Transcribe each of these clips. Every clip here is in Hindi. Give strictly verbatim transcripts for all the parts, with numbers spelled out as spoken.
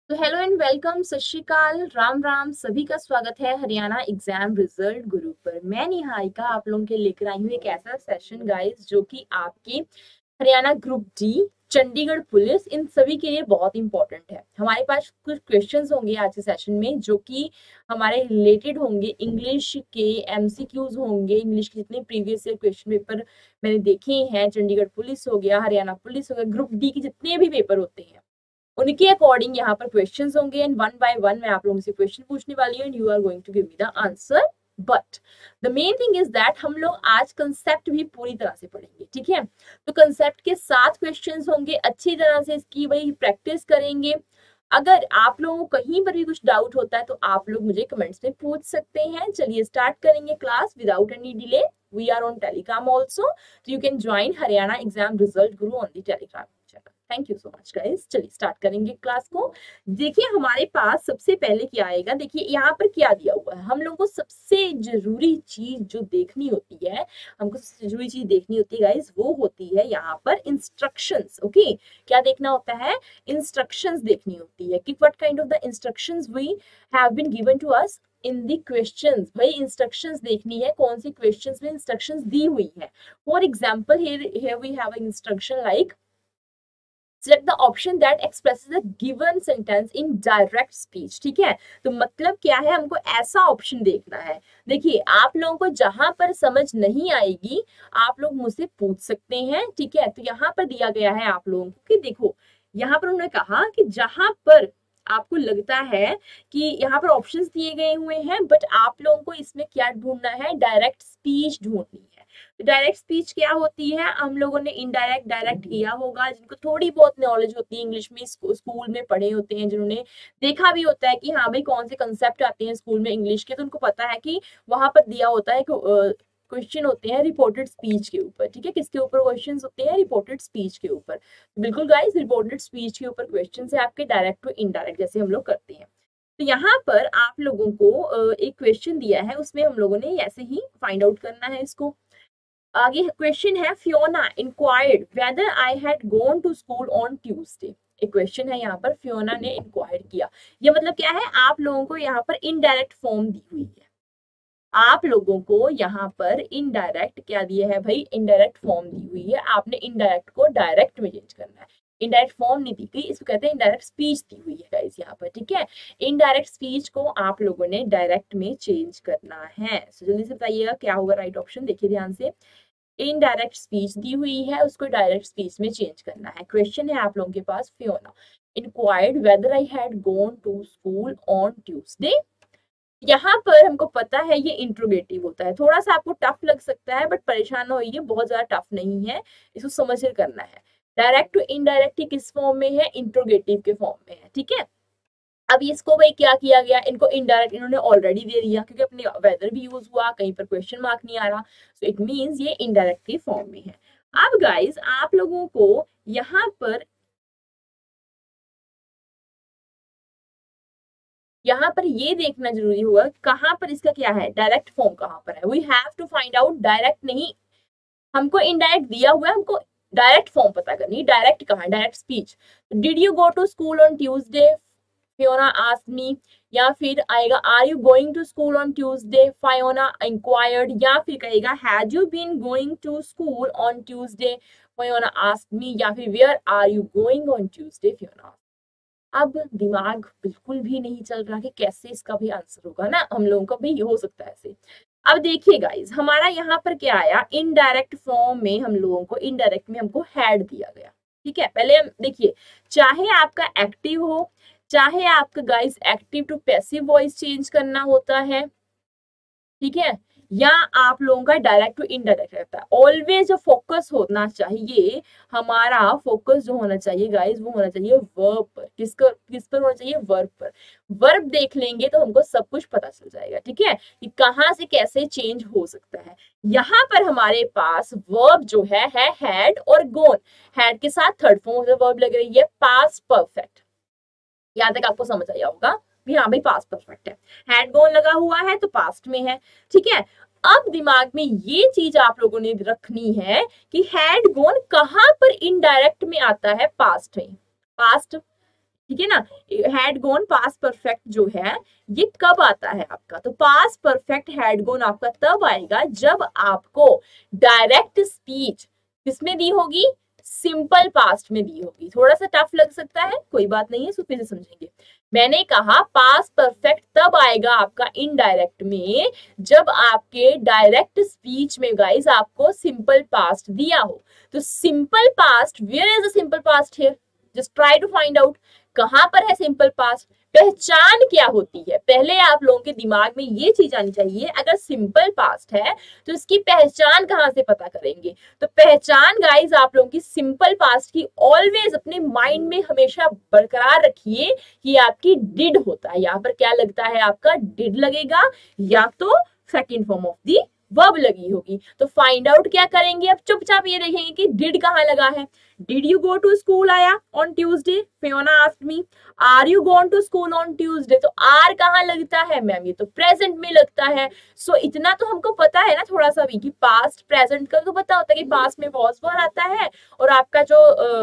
तो हेलो एंड वेलकम, सत श्री अकाल, राम राम, सभी का स्वागत है हरियाणा एग्जाम रिजल्ट गुरु पर। मैं निहारिका आप लोगों के लेकर आई हूँ एक ऐसा सेशन गाइस जो कि आपके Haryana group D, Chandigarh police, इन सभी के लिए बहुत इंपॉर्टेंट है। हमारे पास कुछ क्वेश्चंस होंगे आज के सेशन में जो कि हमारे रिलेटेड होंगे, इंग्लिश के एमसीक्यूज होंगे, इंग्लिश के जितने प्रीवियस ईयर क्वेश्चन पेपर मैंने देखे हैं, चंडीगढ़ पुलिस हो गया, हरियाणा पुलिस हो गया, ग्रुप डी के जितने भी पेपर होते हैं उनके अकॉर्डिंग यहाँ पर क्वेश्चंस होंगे एंड वन बाय वन मैं आप लोगों से क्वेश्चन पूछने वाली हूँ and you are going to give me the answer. But the main thing is that हम लोग आज कंसेप्ट भी पूरी तरह से पढ़ेंगे, ठीक है। तो कंसेप्ट के साथ क्वेश्चंस होंगे, अच्छी तरह से इसकी वही प्रैक्टिस करेंगे। अगर आप लोगों को कहीं पर भी कुछ डाउट होता है तो आप लोग मुझे कमेंट्स में पूछ सकते हैं। चलिए स्टार्ट करेंगे class without any delay. We are on Telegram also, तो you can join Haryana exam result Guru on the Telegram channel. Thank you so much guys. चलिए स्टार्ट करेंगे क्लास को। देखिए हमारे पास सबसे पहले क्या आएगा, देखिए यहाँ पर क्या दिया हुआ है। हम लोगों को सबसे जरूरी चीज जो देखनी होती है, हमको सबसे जरूरी चीज देखनी होती है गाइस, वो होती है यहाँ पर इंस्ट्रक्शंस। ओके, क्या देखना होता है? इंस्ट्रक्शंस देखनी होती है कि what kind of the instructions we have been given to us in the questions. भाई इंस्ट्रक्शंस देखनी है, कौन सी क्वेश्चंस में इंस्ट्रक्शंस दी हुई है। For example here here we have a instruction like select the option that expresses a given sentence in direct speech। ठीक है, तो मतलब क्या है, हमको ऐसा ऑप्शन देखना है। देखिए आप लोगों को जहां पर समझ नहीं आएगी आप लोग मुझसे पूछ सकते हैं, ठीक है। तो यहाँ पर दिया गया है आप लोगों को कि देखो यहाँ पर उन्होंने कहा कि जहां पर आपको लगता है कि यहाँ पर ऑप्शंस दिए गए हुए हैं बट आप लोगों को इसमें क्या ढूंढना है, डायरेक्ट स्पीच ढूंढनी है। डायरेक्ट स्पीच क्या होती है, हम लोगों ने इनडायरेक्ट डायरेक्ट किया होगा, जिनको थोड़ी बहुत नॉलेज होती है इंग्लिश में, स्कूल में पढ़े होते हैं, जिन्होंने देखा भी होता है कि हाँ भाई कौन से कंसेप्ट आते हैं स्कूल में इंग्लिश के, तो उनको पता है कि वहां पर दिया होता है क्वेश्चन होते हैं रिपोर्टेड स्पीच के ऊपर। ठीक है, किसके ऊपर क्वेश्चंस होते हैं? रिपोर्टेड स्पीच के ऊपर। बिल्कुल गाइस, रिपोर्टेड स्पीच के ऊपर क्वेश्चन है आपके, डायरेक्ट टू इनडायरेक्ट जैसे हम लोग करते हैं। तो यहाँ पर आप लोगों को एक क्वेश्चन दिया है, उसमें हम लोगों ने ऐसे ही फाइंड आउट करना है इसको। आगे क्वेश्चन है, Fiona inquired whether I had gone to school on Tuesday. एक क्वेश्चन है यहाँ पर, फियोना ने इंक्वायर किया। ये मतलब क्या है, आप लोगों को यहाँ पर इनडायरेक्ट फॉर्म दी हुई है। आप लोगों को यहाँ पर इनडायरेक्ट क्या दिया है भाई, इनडायरेक्ट फॉर्म दी हुई है। आपने इनडायरेक्ट को डायरेक्ट में चेंज करना है। इनडायरेक्ट फॉर्म नहीं दी गई, इसको कहते हैं इनडायरेक्ट स्पीच दी हुई है गाइस यहाँ पर। ठीक है, इनडायरेक्ट स्पीच को आप लोगों ने डायरेक्ट में चेंज करना है। so, जल्दी से बताइएगा क्या होगा राइट ऑप्शन। देखिए ध्यान से, इनडायरेक्ट स्पीच दी हुई है, उसको डायरेक्ट स्पीच में चेंज करना है। क्वेश्चन है आप लोगों के पास, Fiona inquired whether I had gone to school on Tuesday. यहाँ पर हमको पता है ये इंट्रोगेटिव होता है, थोड़ा सा आपको टफ लग सकता है बट परेशान हो, ये बहुत ज्यादा टफ नहीं है, इसको समझ कर करना है। डायरेक्ट टू इनडायरेक्ट किस फॉर्म में है? इंट्रोगेटिव के फॉर्म में है। ठीक है, अब इसको भाई क्या किया गया, इनको इनडायरेक्ट इन्होंने ऑलरेडी दे दिया क्योंकि अपने वेदर भी यूज हुआ, कहीं पर क्वेश्चन मार्क नहीं आ रहा, सो इट मींस ये इनडायरेक्ट के फॉर्म में है। अब गाइस आप लोगों को यहाँ पर यहाँ पर ये देखना जरूरी होगा कहाँ पर इसका क्या है, डायरेक्ट फॉर्म कहाँ पर है। We have to find out, direct नहीं, हमको इनडायरेक्ट दिया हुआ है, हमको डायरेक्ट फॉर्म पता करनी। डायरेक्ट कहाँ है? Direct speech. Did you go to school on Tuesday, Fiona asked me, या फिर आएगा are you going to school on Tuesday, Fiona inquired, या फिर कहेगा had you been going to school on Tuesday, Fiona asked me, या फिर where are you going on Tuesday, Fiona. अब दिमाग बिल्कुल भी नहीं चल रहा कि कैसे इसका भी आंसर होगा ना, हम लोगों का भी हो सकता है ऐसे। अब देखिए गाइस, हमारा यहाँ पर क्या आया, इनडायरेक्ट फॉर्म में हम लोगों को, इनडायरेक्ट में हमको हैड दिया गया। ठीक है, पहले हम देखिए, चाहे आपका एक्टिव हो, चाहे आपका guys active to passive voice change करना होता है, ठीक है, या आप लोगों का डायरेक्ट टू इनडायरेक्ट रहता है, ऑलवेज जो फोकस होना चाहिए, हमारा फोकस जो होना चाहिए गाइस वो होना चाहिए वर्ब पर। किसका किस पर होना चाहिए? वर्ब पर। वर्ब देख लेंगे तो हमको सब कुछ पता चल जाएगा, ठीक है, कि कहाँ से कैसे चेंज हो सकता है। यहाँ पर हमारे पास वर्ब जो है है हैड और गोन। हैड के साथ third form of the verb लग रही है पास्ट परफेक्ट। यहाँ तक आपको समझ आया होगा भी हाँ भाई पास्ट परफेक्ट है, हैड गॉन लगा हुआ है तो पास्ट में है। ठीक है, अब दिमाग में ये चीज आप लोगों ने रखनी है कि हैड गॉन कहां पर इनडायरेक्ट में आता है? पास्ट में। पास्ट ठीक है ना। हैड गॉन पास्ट परफेक्ट जो है ये कब आता है आपका, तो पास्ट परफेक्ट हैड गॉन आपका तब आएगा जब आपको डायरेक्ट स्पीच किसमें दी होगी, सिंपल पास्ट में दी होगी। थोड़ा सा टफ लग सकता है, कोई बात नहीं है, इसको फिर से समझेंगे। मैंने कहा पास्ट परफेक्ट तब आएगा आपका इनडायरेक्ट में जब आपके डायरेक्ट स्पीच में गाइस आपको सिंपल पास्ट दिया हो। तो simple past, where is the simple past here, just try to find out कहां पर है सिंपल पास्ट, पहचान क्या होती है। पहले आप लोगों के दिमाग में ये चीज आनी चाहिए, अगर सिंपल पास्ट है तो इसकी पहचान कहां से पता करेंगे। तो पहचान गाइस आप लोगों की सिंपल पास्ट की ऑलवेज अपने माइंड में हमेशा बरकरार रखिए कि आपकी डिड होता है। यहाँ पर क्या लगता है आपका, डिड लगेगा या तो second form of the verb लगी होगी। तो फाइंड आउट क्या करेंगे, अब चुपचाप ये देखेंगे कि डिड कहाँ लगा है। Did you go to school आया on Tuesday, Fiona asked me. Are you gone to school on Tuesday, तो आर कहाँ लगता है मैम, ये तो प्रेजेंट में लगता है। सो so, इतना तो हमको पता है ना थोड़ा सा भी कि पास्ट प्रेजेंट का तो पता होता है कि पास्ट में वॉज वर आता है और आपका जो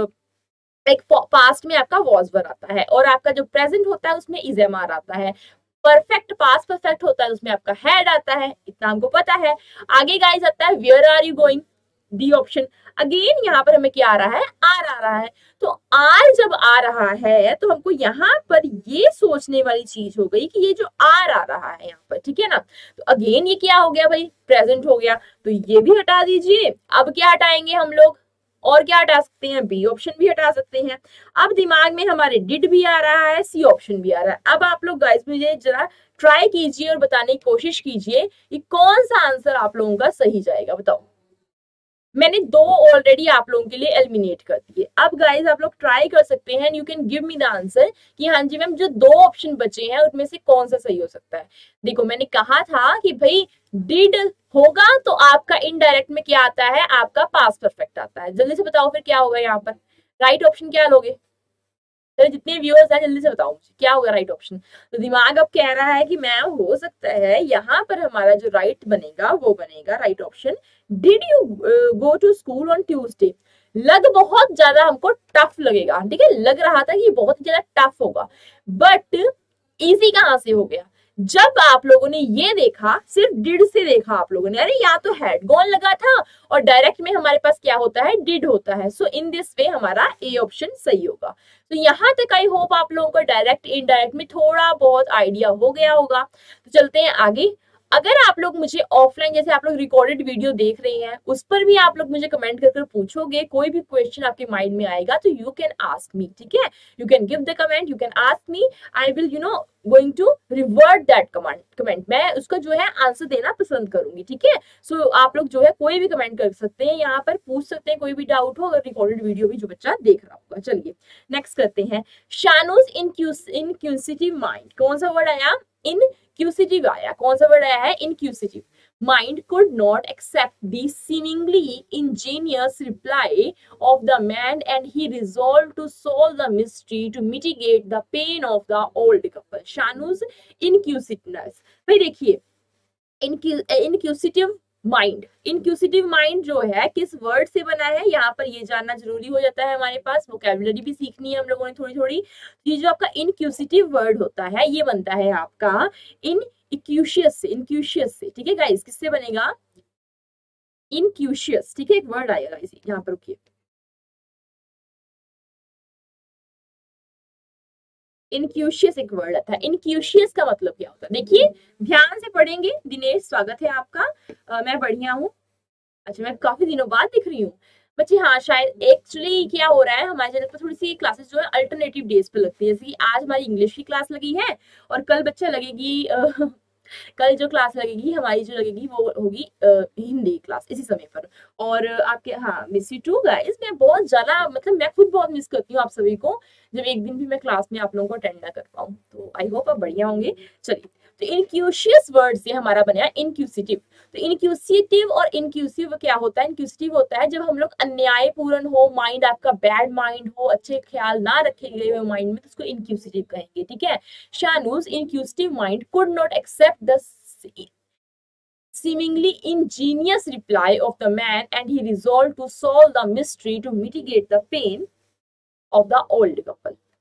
एक पास्ट में आपका वॉज वर आता है और आपका जो प्रेजेंट होता है उसमें इज एम आर आता है। परफेक्ट पास्ट परफेक्ट होता है उसमें आपका हैड आता है, इतना हमको पता है। आगे गाइस आता है where are you going, the option. Again यहाँ पर हमें क्या आ रहा है, आर आ रहा है। तो आर जब आ रहा है तो हमको यहाँ पर ये सोचने वाली चीज हो गई कि ये जो आर आ रहा है यहाँ पर, ठीक है ना। तो अगेन ये क्या हो गया भाई, प्रेजेंट हो गया, तो ये भी हटा दीजिए। अब क्या हटाएंगे हम लोग, और क्या हटा सकते हैं, बी ऑप्शन भी हटा सकते हैं। अब दिमाग में हमारे डिड भी आ रहा है, सी ऑप्शन भी आ रहा है। अब आप लोग गाइस मुझे जरा ट्राई कीजिए और बताने की कोशिश कीजिए कि कौन सा आंसर आप लोगों का सही जाएगा, बताओ। मैंने दो ऑलरेडी आप लोगों के लिए एलिमिनेट कर दिए। अब गाइस आप लोग ट्राई कर सकते हैं, you can give me the answer कि हाँ जी मैम जो दो ऑप्शन बचे हैं उनमें से कौन सा सही हो सकता है। देखो मैंने कहा था कि भाई डिड होगा तो आपका इनडायरेक्ट में क्या आता है, आपका पास्ट परफेक्ट आता है। जल्दी से बताओ फिर क्या होगा यहाँ पर, राइट ऑप्शन क्या लोगे, तो जितने व्यूअर्स हैं जल्दी से बताओ मुझे क्या होगा राइट ऑप्शन। तो दिमाग अब कह रहा है कि मैम हो सकता है यहाँ पर हमारा जो राइट बनेगा वो बनेगा right option, did you go to school on Tuesday. लग बहुत ज्यादा हमको टफ लगेगा, ठीक है, लग रहा था कि बहुत ज्यादा टफ होगा, बट इजी कहाँ से हो गया, जब आप लोगों ने ये देखा, सिर्फ डिड से देखा आप लोगों ने, अरे यहाँ तो हैड गॉन लगा था और डायरेक्ट में हमारे पास क्या होता है, डिड होता है। सो इन दिस वे हमारा ए ऑप्शन सही होगा। तो यहाँ तक आई होप आप लोगों को डायरेक्ट इनडायरेक्ट में थोड़ा बहुत आइडिया हो गया होगा। तो चलते हैं आगे। अगर आप लोग मुझे ऑफलाइन जैसे आप लोग रिकॉर्डेड वीडियो देख रहे हैं उस पर भी आप लोग मुझे कमेंट कर कर पूछोगे, कोई भी क्वेश्चन आपके माइंड में आएगा तो यू कैन आस्क मी, ठीक है, you can give the comment, you can ask me, I will you know going to revert that comment comment मैं उसका जो है आंसर देना पसंद करूंगी, ठीक है। सो so, आप लोग जो है कोई भी कमेंट कर सकते हैं, यहाँ पर पूछ सकते हैं, कोई भी डाउट हो अगर रिकॉर्डेड वीडियो भी जो बच्चा देख रहा होगा। चलिए नेक्स्ट करते हैं, शानूज इनक्यूसिटिव माइंड, कौन सा वर्ड आया, इनक्यूसिटिव आया, कौन सा वर्ड आया है, इनक्यूसिटिव। Mind could not accept the seemingly ingenious reply of the man and he resolved to solve the mystery to mitigate the pain of the old couple. Shanu's inquisitiveness. भाई देखिए, inquisitive माइंड, इनक्यूसिटिव माइंड जो है किस वर्ड से बना है, यहाँ पर ये जानना जरूरी हो जाता है हमारे पास, वोकैबुलरी भी सीखनी है हम लोगों ने थोड़ी थोड़ी। ये जो आपका इनक्यूसिटिव वर्ड होता है ये बनता है आपका इन इक्यूशियस से, इनक्यूशियस से, ठीक है गाइस, किससे बनेगा, इनक्यूशियस, ठीक है, एक वर्ड आएगा इसी, यहाँ पर रुकिए, इनक्यूशियस एक वर्ड आता है। इनक्यूशियस का मतलब क्या होता है, देखिए ध्यान से पढ़ेंगे। दिनेश स्वागत है आपका, आ, मैं बढ़िया हूँ, अच्छा मैं काफी दिनों बाद दिख रही हूँ बच्चे। हाँ शायद एक्चुअली क्या हो रहा है, हमारे चैनल पर थोड़ी सी क्लासेस जो है अल्टरनेटिव डेज पे लगती है, जैसे कि आज हमारी इंग्लिश की क्लास लगी है और कल बच्चा लगेगी आ, कल जो क्लास लगेगी हमारी जो लगेगी वो होगी हिंदी क्लास इसी समय पर। और आपके हाँ मिस यू टू गाइस, मैं बहुत ज्यादा मतलब मैं खुद बहुत मिस करती हूँ आप सभी को, जब एक दिन भी मैं क्लास में आप लोगों को अटेंड ना कर पाऊँ। तो आई होप आप बढ़िया होंगे। चलिए, तो इनक्यूशियस वर्ड से हमारा बना इनक्यूसिटिव। तो इनक्यूसिटिव और इनक्यूसिव क्या होता है, इनक्यूसिटिव होता है जब हम लोग अन्यायपूर्ण हो, माइंड आपका बैड माइंड हो, अच्छे ख्याल ना रखे गए हुए माइंड में, तो उसको इनक्यूसिटिव कहेंगे, ठीक है। Shanu's inquisitive mind could not accept the seemingly ingenious reply of the man and he resolved to solve the mystery to mitigate the pain of the old couple.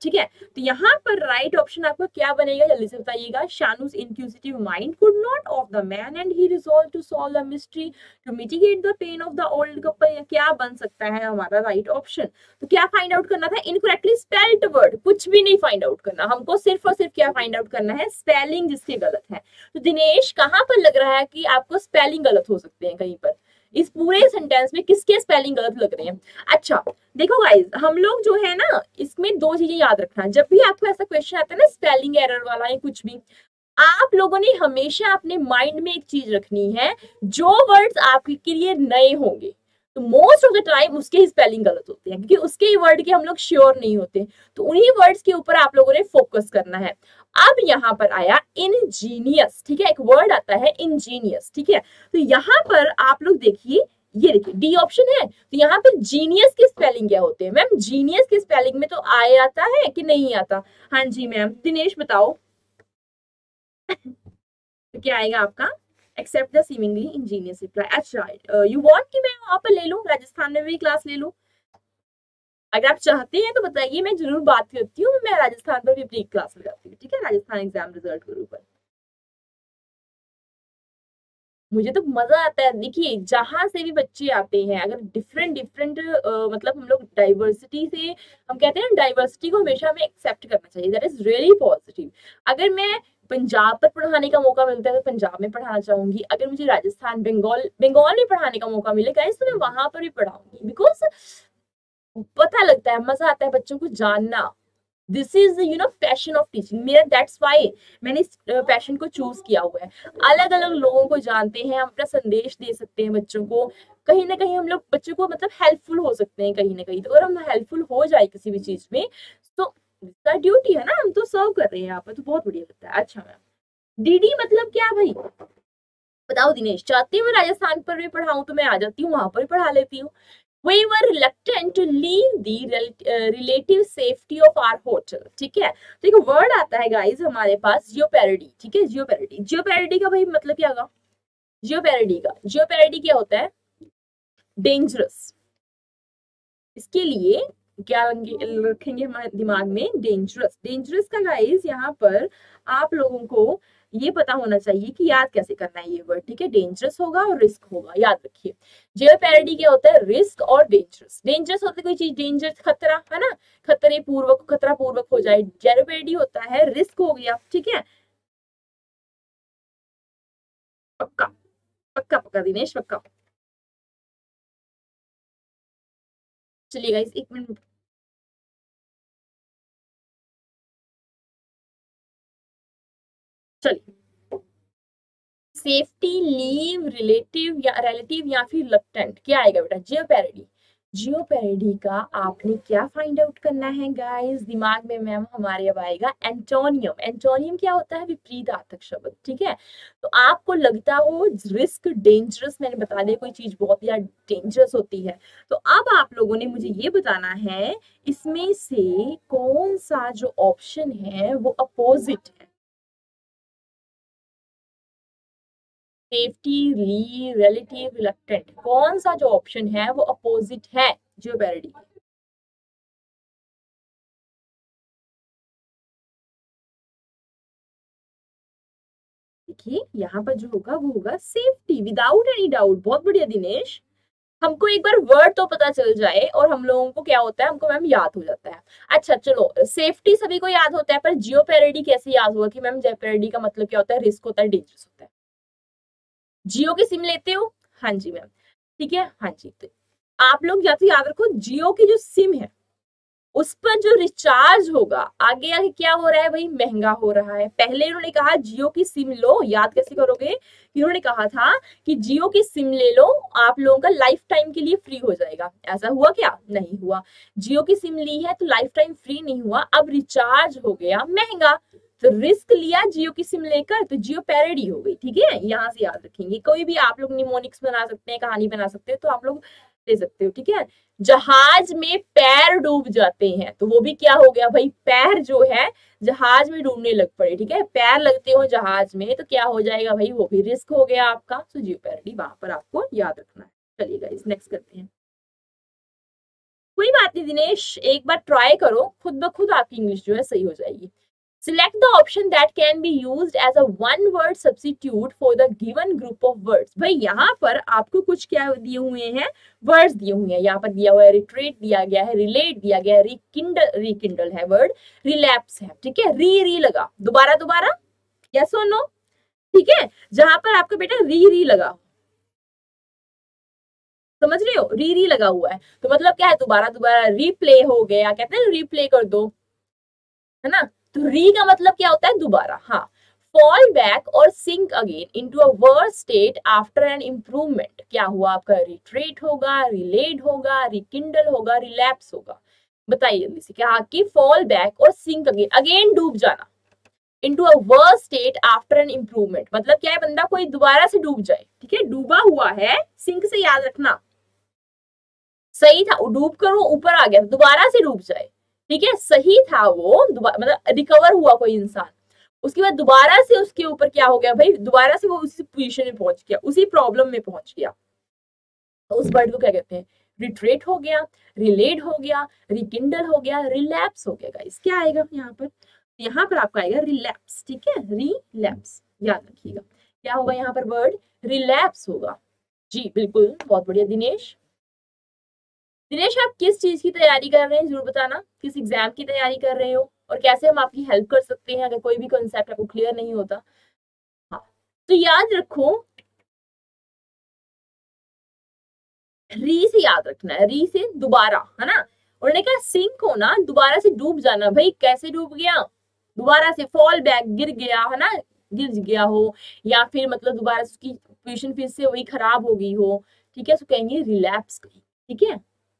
ठीक है। तो यहाँ पर राइट ऑप्शन आपका क्या बनेगा, जल्दी से बताइएगा। Shanu's inquisitive mind could not of the man and he resolve to solve the mystery to mitigate the pain of the old couple. क्या बन सकता है हमारा राइट ऑप्शन? तो क्या फाइंड आउट करना था? Incorrectly spelled word. कुछ भी नहीं फाइंड आउट करना, हमको सिर्फ और सिर्फ क्या फाइंड आउट करना है? स्पेलिंग जिसके गलत है। तो दिनेश कहाँ पर लग रहा है कि आपको स्पेलिंग गलत हो सकते हैं कहीं पर? इस पूरे सेंटेंस में किसके स्पेलिंग गलत लग रहे हैं? अच्छा देखो गाइस, हम लोग जो है ना, इसमें दो चीजें याद रखना। जब भी आपको ऐसा क्वेश्चन आता है ना स्पेलिंग एरर वाला या कुछ भी, आप लोगों ने हमेशा अपने माइंड में एक चीज रखनी है, जो वर्ड्स आपके लिए नए होंगे तो मोस्ट ऑफ द टाइम उसके ही स्पेलिंग गलत होते हैं, क्योंकि उसके ही वर्ड के हम लोग श्योर नहीं होते। तो उन्हीं वर्ड्स के ऊपर आप लोगों ने फोकस करना है। अब यहाँ पर आया इंजीनियस, ठीक है, एक वर्ड आता है इंजीनियस, ठीक है। तो यहाँ पर आप लोग देखिए, ये देखिए डी ऑप्शन है। तो यहाँ पर जीनियस के स्पेलिंग क्या होते हैं? मैम जीनियस के स्पेलिंग में तो आए आता है कि नहीं आता? हाँ जी मैम, दिनेश बताओ। तो क्या आएगा आपका? Accept the seemingly ingenious reply. अच्छा यू वांट कि मैं वहां पर ले लूं, राजस्थान में भी क्लास ले लूं? अगर आप चाहते हैं तो बताइए, मैं जरूर बात करती हूँ, मैं राजस्थान पर भी अपनी क्लास लगाती हूँ, ठीक है, राजस्थान एग्जाम रिजल्ट के ऊपर। मुझे तो मजा आता है। देखिए जहां से भी बच्चे आते हैं, अगर डिफरेंट डिफरेंट मतलब हम लोग डाइवर्सिटी से, हम कहते हैं डाइवर्सिटी को हमेशा हमें एक्सेप्ट करना चाहिए, दैट इज रियली पॉजिटिव। अगर मैं पंजाब पर पढ़ाने का मौका मिलता है तो पंजाब में पढ़ाना चाहूंगी, अगर मुझे राजस्थान बंगाल बंगाल में पढ़ाने का मौका मिलेगा तो मैं वहां पर भी पढ़ाऊंगी, बिकॉज पता लगता है, मजा आता है बच्चों को जानना। This is you know passion of teaching मेरा, दैट्स वाई मैंने इस पैशन को चूज किया हुआ है। अलग अलग लोगों को जानते हैं, हम अपना संदेश दे सकते हैं बच्चों को, कहीं ना कहीं हम लोग बच्चों को मतलब हेल्पफुल हो सकते हैं कहीं ना कहीं। तो अगर हम हेल्पफुल हो जाए किसी भी चीज में तो इसका ड्यूटी है ना, हम तो सर्व कर रहे हैं यहाँ पर, तो बहुत बढ़िया लगता है। अच्छा मैम डीडी मतलब क्या भाई बताओ दिनेश? चाहती हूँ मैं राजस्थान पर भी पढ़ाऊँ तो मैं आ जाती हूँ, वहां पर भी पढ़ा लेती हूँ। We were reluctant to leave the rel uh, relative safety of our hotel, ठीक है। तो एक वर्ड आता है गाइस हमारे पास, जियोपैरिडी, ठीक है, जियोपैरिडी। जियोपैरिडी का भाई मतलब क्या होगा? जियोपैरिडी का जियोपैरिडी क्या होता है? डेंजरस। इसके लिए क्या रखेंगे हमारे दिमाग में? डेंजरस। डेंजरस का गाइस यहाँ पर आप लोगों को ये पता होना चाहिए कि याद कैसे करना है ये वर्ड, ठीक है। डेंजरस होगा और रिस्क होगा, याद रखिए। जियोपैरिडी क्या होता है? रिस्क और डेंजरस। डेंजरस होता है कोई चीज, डेंजर खतरा है ना, खतरे पूर्वक, खतरा पूर्वक हो जाए। जियोपैरिडी होता है रिस्क हो गया, ठीक है। पक्का पक्का पक्का दिनेश पक्का। चलिए गाइस एक मिनट, चलिए। सेफ्टी, लीव, रिलेटिव या रिलेटिव या फिर रिलक्टेंट, क्या आएगा बेटा? जियोपैरिडी। जियोपैरिडी का आपने क्या फाइंड आउट करना है गाइस? दिमाग में मैम हमारे अब आएगा एंटोनियम। एंटोनियम क्या होता है? विपरीतार्थक शब्द, ठीक है। तो आपको लगता हो रिस्क, डेंजरस, मैंने बता दिया कोई चीज बहुत या डेंजरस होती है, तो अब आप लोगों ने मुझे ये बताना है इसमें से कौन सा जो ऑप्शन है वो अपोजिट है। सेफ्टी, ली, रिलेटिव, रिलक्टेंट, कौन सा जो ऑप्शन है वो अपोजिट है जियोपैरिडी? देखिए यहाँ पर जो होगा वो होगा सेफ्टी, विदाउट एनी डाउट। बहुत बढ़िया दिनेश, हमको एक बार वर्ड तो पता चल जाए और हम लोगों को क्या होता है, हमको मैम याद हो जाता है। अच्छा चलो, सेफ्टी सभी को याद होता है, पर जियोपैरिडी कैसे याद होगा कि मैम जियोपैरिडी का मतलब क्या होता है? रिस्क होता है, डेंजरस होता है। जियो की सिम लेते हो? हाँ जी मैम, ठीक है, हाँ जी। तो आप लोग या तो याद रखो जियो की जो सिम है उस पर जो रिचार्ज होगा, आगे आगे क्या हो रहा है भाई? महंगा हो रहा है। पहले इन्होंने कहा जियो की सिम लो, याद कैसे करोगे? इन्होंने कहा था कि जियो की सिम ले लो, आप लोगों का लाइफ टाइम के लिए फ्री हो जाएगा। ऐसा हुआ क्या? नहीं हुआ। जियो की सिम ली है तो लाइफ टाइम फ्री नहीं हुआ, अब रिचार्ज हो गया महंगा, तो रिस्क लिया जियो की सिम लेकर, तो जियो पैरिडी हो गई, ठीक है। यहाँ से याद रखेंगे, कोई भी आप लोग निमोनिक्स बना सकते हैं, कहानी बना सकते हैं, तो आप लोग ले सकते हो, ठीक है। जहाज में पैर डूब जाते हैं तो वो भी क्या हो गया भाई? पैर जो है जहाज में डूबने लग पड़े, ठीक है। पैर लगते हो जहाज में तो क्या हो जाएगा भाई? वो भी रिस्क हो गया आपका। तो जियोपैरिडी वहां पर आपको याद रखना है। चलिए गाइस नेक्स्ट करते हैं। कोई बात नहीं दिनेश, एक बार ट्राई करो, खुद ब खुद आपकी इंग्लिश जो है सही हो जाएगी। Select the option that can be used as a one word substitute for the given group of words। भाई यहाँ पर आपको कुछ क्या दिए हुए हैं, वर्ड्स दिए हुए हैं। यहाँ पर दिया हुआ है रिट्रेट, दिया गया है रिलेट, दिया गया है रिकिंडल, रिकिंडल है वर्ड, रिलैप्स है, ठीक है, री री लगा, दोबारा दोबारा, यस और नो, ठीक है। जहां पर आपका बेटा री री लगा, समझ रहे हो, री री लगा हुआ है तो मतलब क्या है, दोबारा दोबारा, रिप्ले हो गया, कहते हैं रिप्ले कर दो, है ना। तो री का मतलब क्या होता है, दोबारा, हाँ। फॉल बैक और sink again into a worse state after an improvement, क्या हुआ आपका, रिट्रेट होगा, रिलेड होगा, रिकिंडल होगा, रिलैप्स होगा। बताइए जल्दी से, क्या कि फॉल बैक और सिंक अगेन, अगेन डूब जाना, into a worse state after an improvement, मतलब क्या है, बंदा कोई दोबारा से डूब जाए, ठीक है, डूबा हुआ है, सिंक से याद रखना, सही था, डूब कर वो ऊपर आ गया, दोबारा से डूब जाए, ठीक है, सही था वो, मतलब रिकवर हुआ कोई इंसान, उसके बाद दोबारा से उसके ऊपर क्या हो गया भाई, दोबारा से वो उसी पोजीशन में पहुंच गया, उसी प्रॉब्लम में पहुंच गया, तो उस वर्ड को क्या कहते हैं, रिट्रेट हो गया, रिलेड हो गया, रिकिंडल हो गया, रिलैप्स हो गया। गाइस क्या आएगा यहाँ पर, यहाँ पर आपका आएगा रिलैप्स, ठीक है, रिलैप्स, याद रखिएगा क्या होगा यहाँ पर, वर्ड रिलैप्स होगा। जी बिल्कुल, बहुत बढ़िया दिनेश। दिनेश आप किस चीज की तैयारी कर रहे हैं जरूर बताना, किस एग्जाम की तैयारी कर रहे हो और कैसे हम आपकी हेल्प कर सकते हैं अगर कोई भी कॉन्सेप्ट आपको क्लियर नहीं होता। हाँ तो याद रखो, री से याद रखना है, री से दोबारा, है ना। उन्होंने कहा सिंक होना, दोबारा से डूब जाना, भाई कैसे डूब गया, दोबारा से फॉल बैक, गिर गया, है ना, गिर गया हो, या फिर मतलब दोबारा से उसकी पोजीशन फिर से वही खराब हो गई हो, ठीक है, तो कहेंगे रिलैप्स, ठीक है,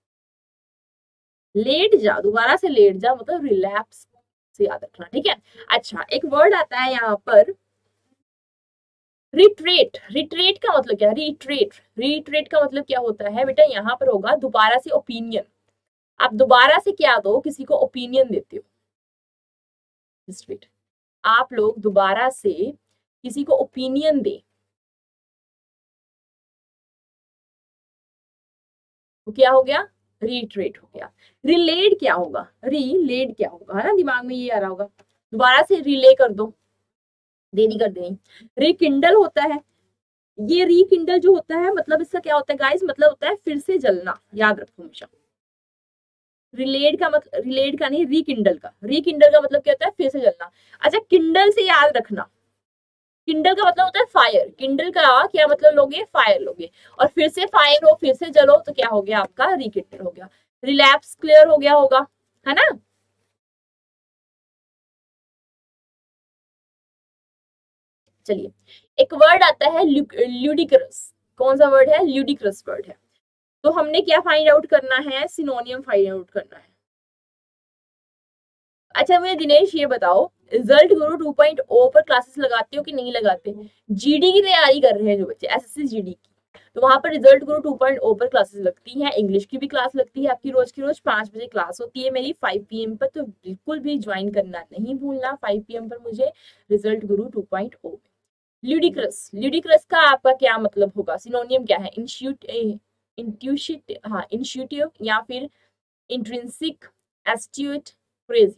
लेट जा, दोबारा से लेट जा, मतलब रिलैप्स से याद रखना, ठीक है। अच्छा एक वर्ड आता है यहाँ पर रिट्रेट, रिट्रेट का मतलब क्या, रिट्रेट, रिट्रेट का मतलब क्या होता है बेटा, यहाँ पर होगा दोबारा से ओपिनियन, आप दोबारा से क्या दो, किसी को ओपिनियन देते हो, आप लोग दोबारा से किसी को ओपिनियन दे, तो क्या हो गया, रिट्रेट हो गया। रिलेड क्या होगा, रिलेड क्या होगा, है ना, दिमाग में ये आ रहा होगा, दोबारा से रिले कर दो, देरी कर देनी। रिकिंडल होता है, ये रिकिंडल जो होता है मतलब इसका क्या होता है गाइस, मतलब होता है फिर से जलना, याद रखो हमेशा। रिलेड का मतलब, रिलेड का नहीं, रिकिंडल का, रिकिंडल का मतलब क्या होता है, फिर से जलना। अच्छा किंडल से याद रखना, किंडल का मतलब होता है फायर, किंडल का क्या मतलब लोगे, फायर लोगे, और फिर से फायर हो, फिर से जलो, तो क्या हो गया आपका, रिकिंडल हो गया। रिलैप्स क्लियर हो गया होगा, है ना। चलिए एक वर्ड आता है ल्यूडिक्रस, कौन सा वर्ड है, ल्यूडिक्रस वर्ड है, तो हमने क्या फाइंड आउट करना है, सिनोनियम फाइंड आउट करना है। अच्छा मुझे दिनेश ये बताओ, रिजल्ट गुरु टू पॉइंट ओ पर क्लासेस लगाते हो कि नहीं लगाते, जीडी की तैयारी कर रहे हैं जो बच्चे, एसएससी जीडी की, तो वहां पर रिजल्ट गुरु टू पॉइंट ओ पर क्लासेस लगती हैं, इंग्लिश की भी क्लास लगती है आपकी, रोज की रोज पांच बजे क्लास होती है मेरी फाइव पी एम पर, तो बिल्कुल भी ज्वाइन करना नहीं भूलना फाइव पी एम पर मुझे, result Guru two point O. Ludicrous, ludicrous का आपका क्या मतलब होगा, सिनोनियम क्या है, इंश्यूट इंट्यूशिट, हाँ इंश्यूटिव, या फिर इंट्रिंसिक, एस्ट्यूट, क्रेजी।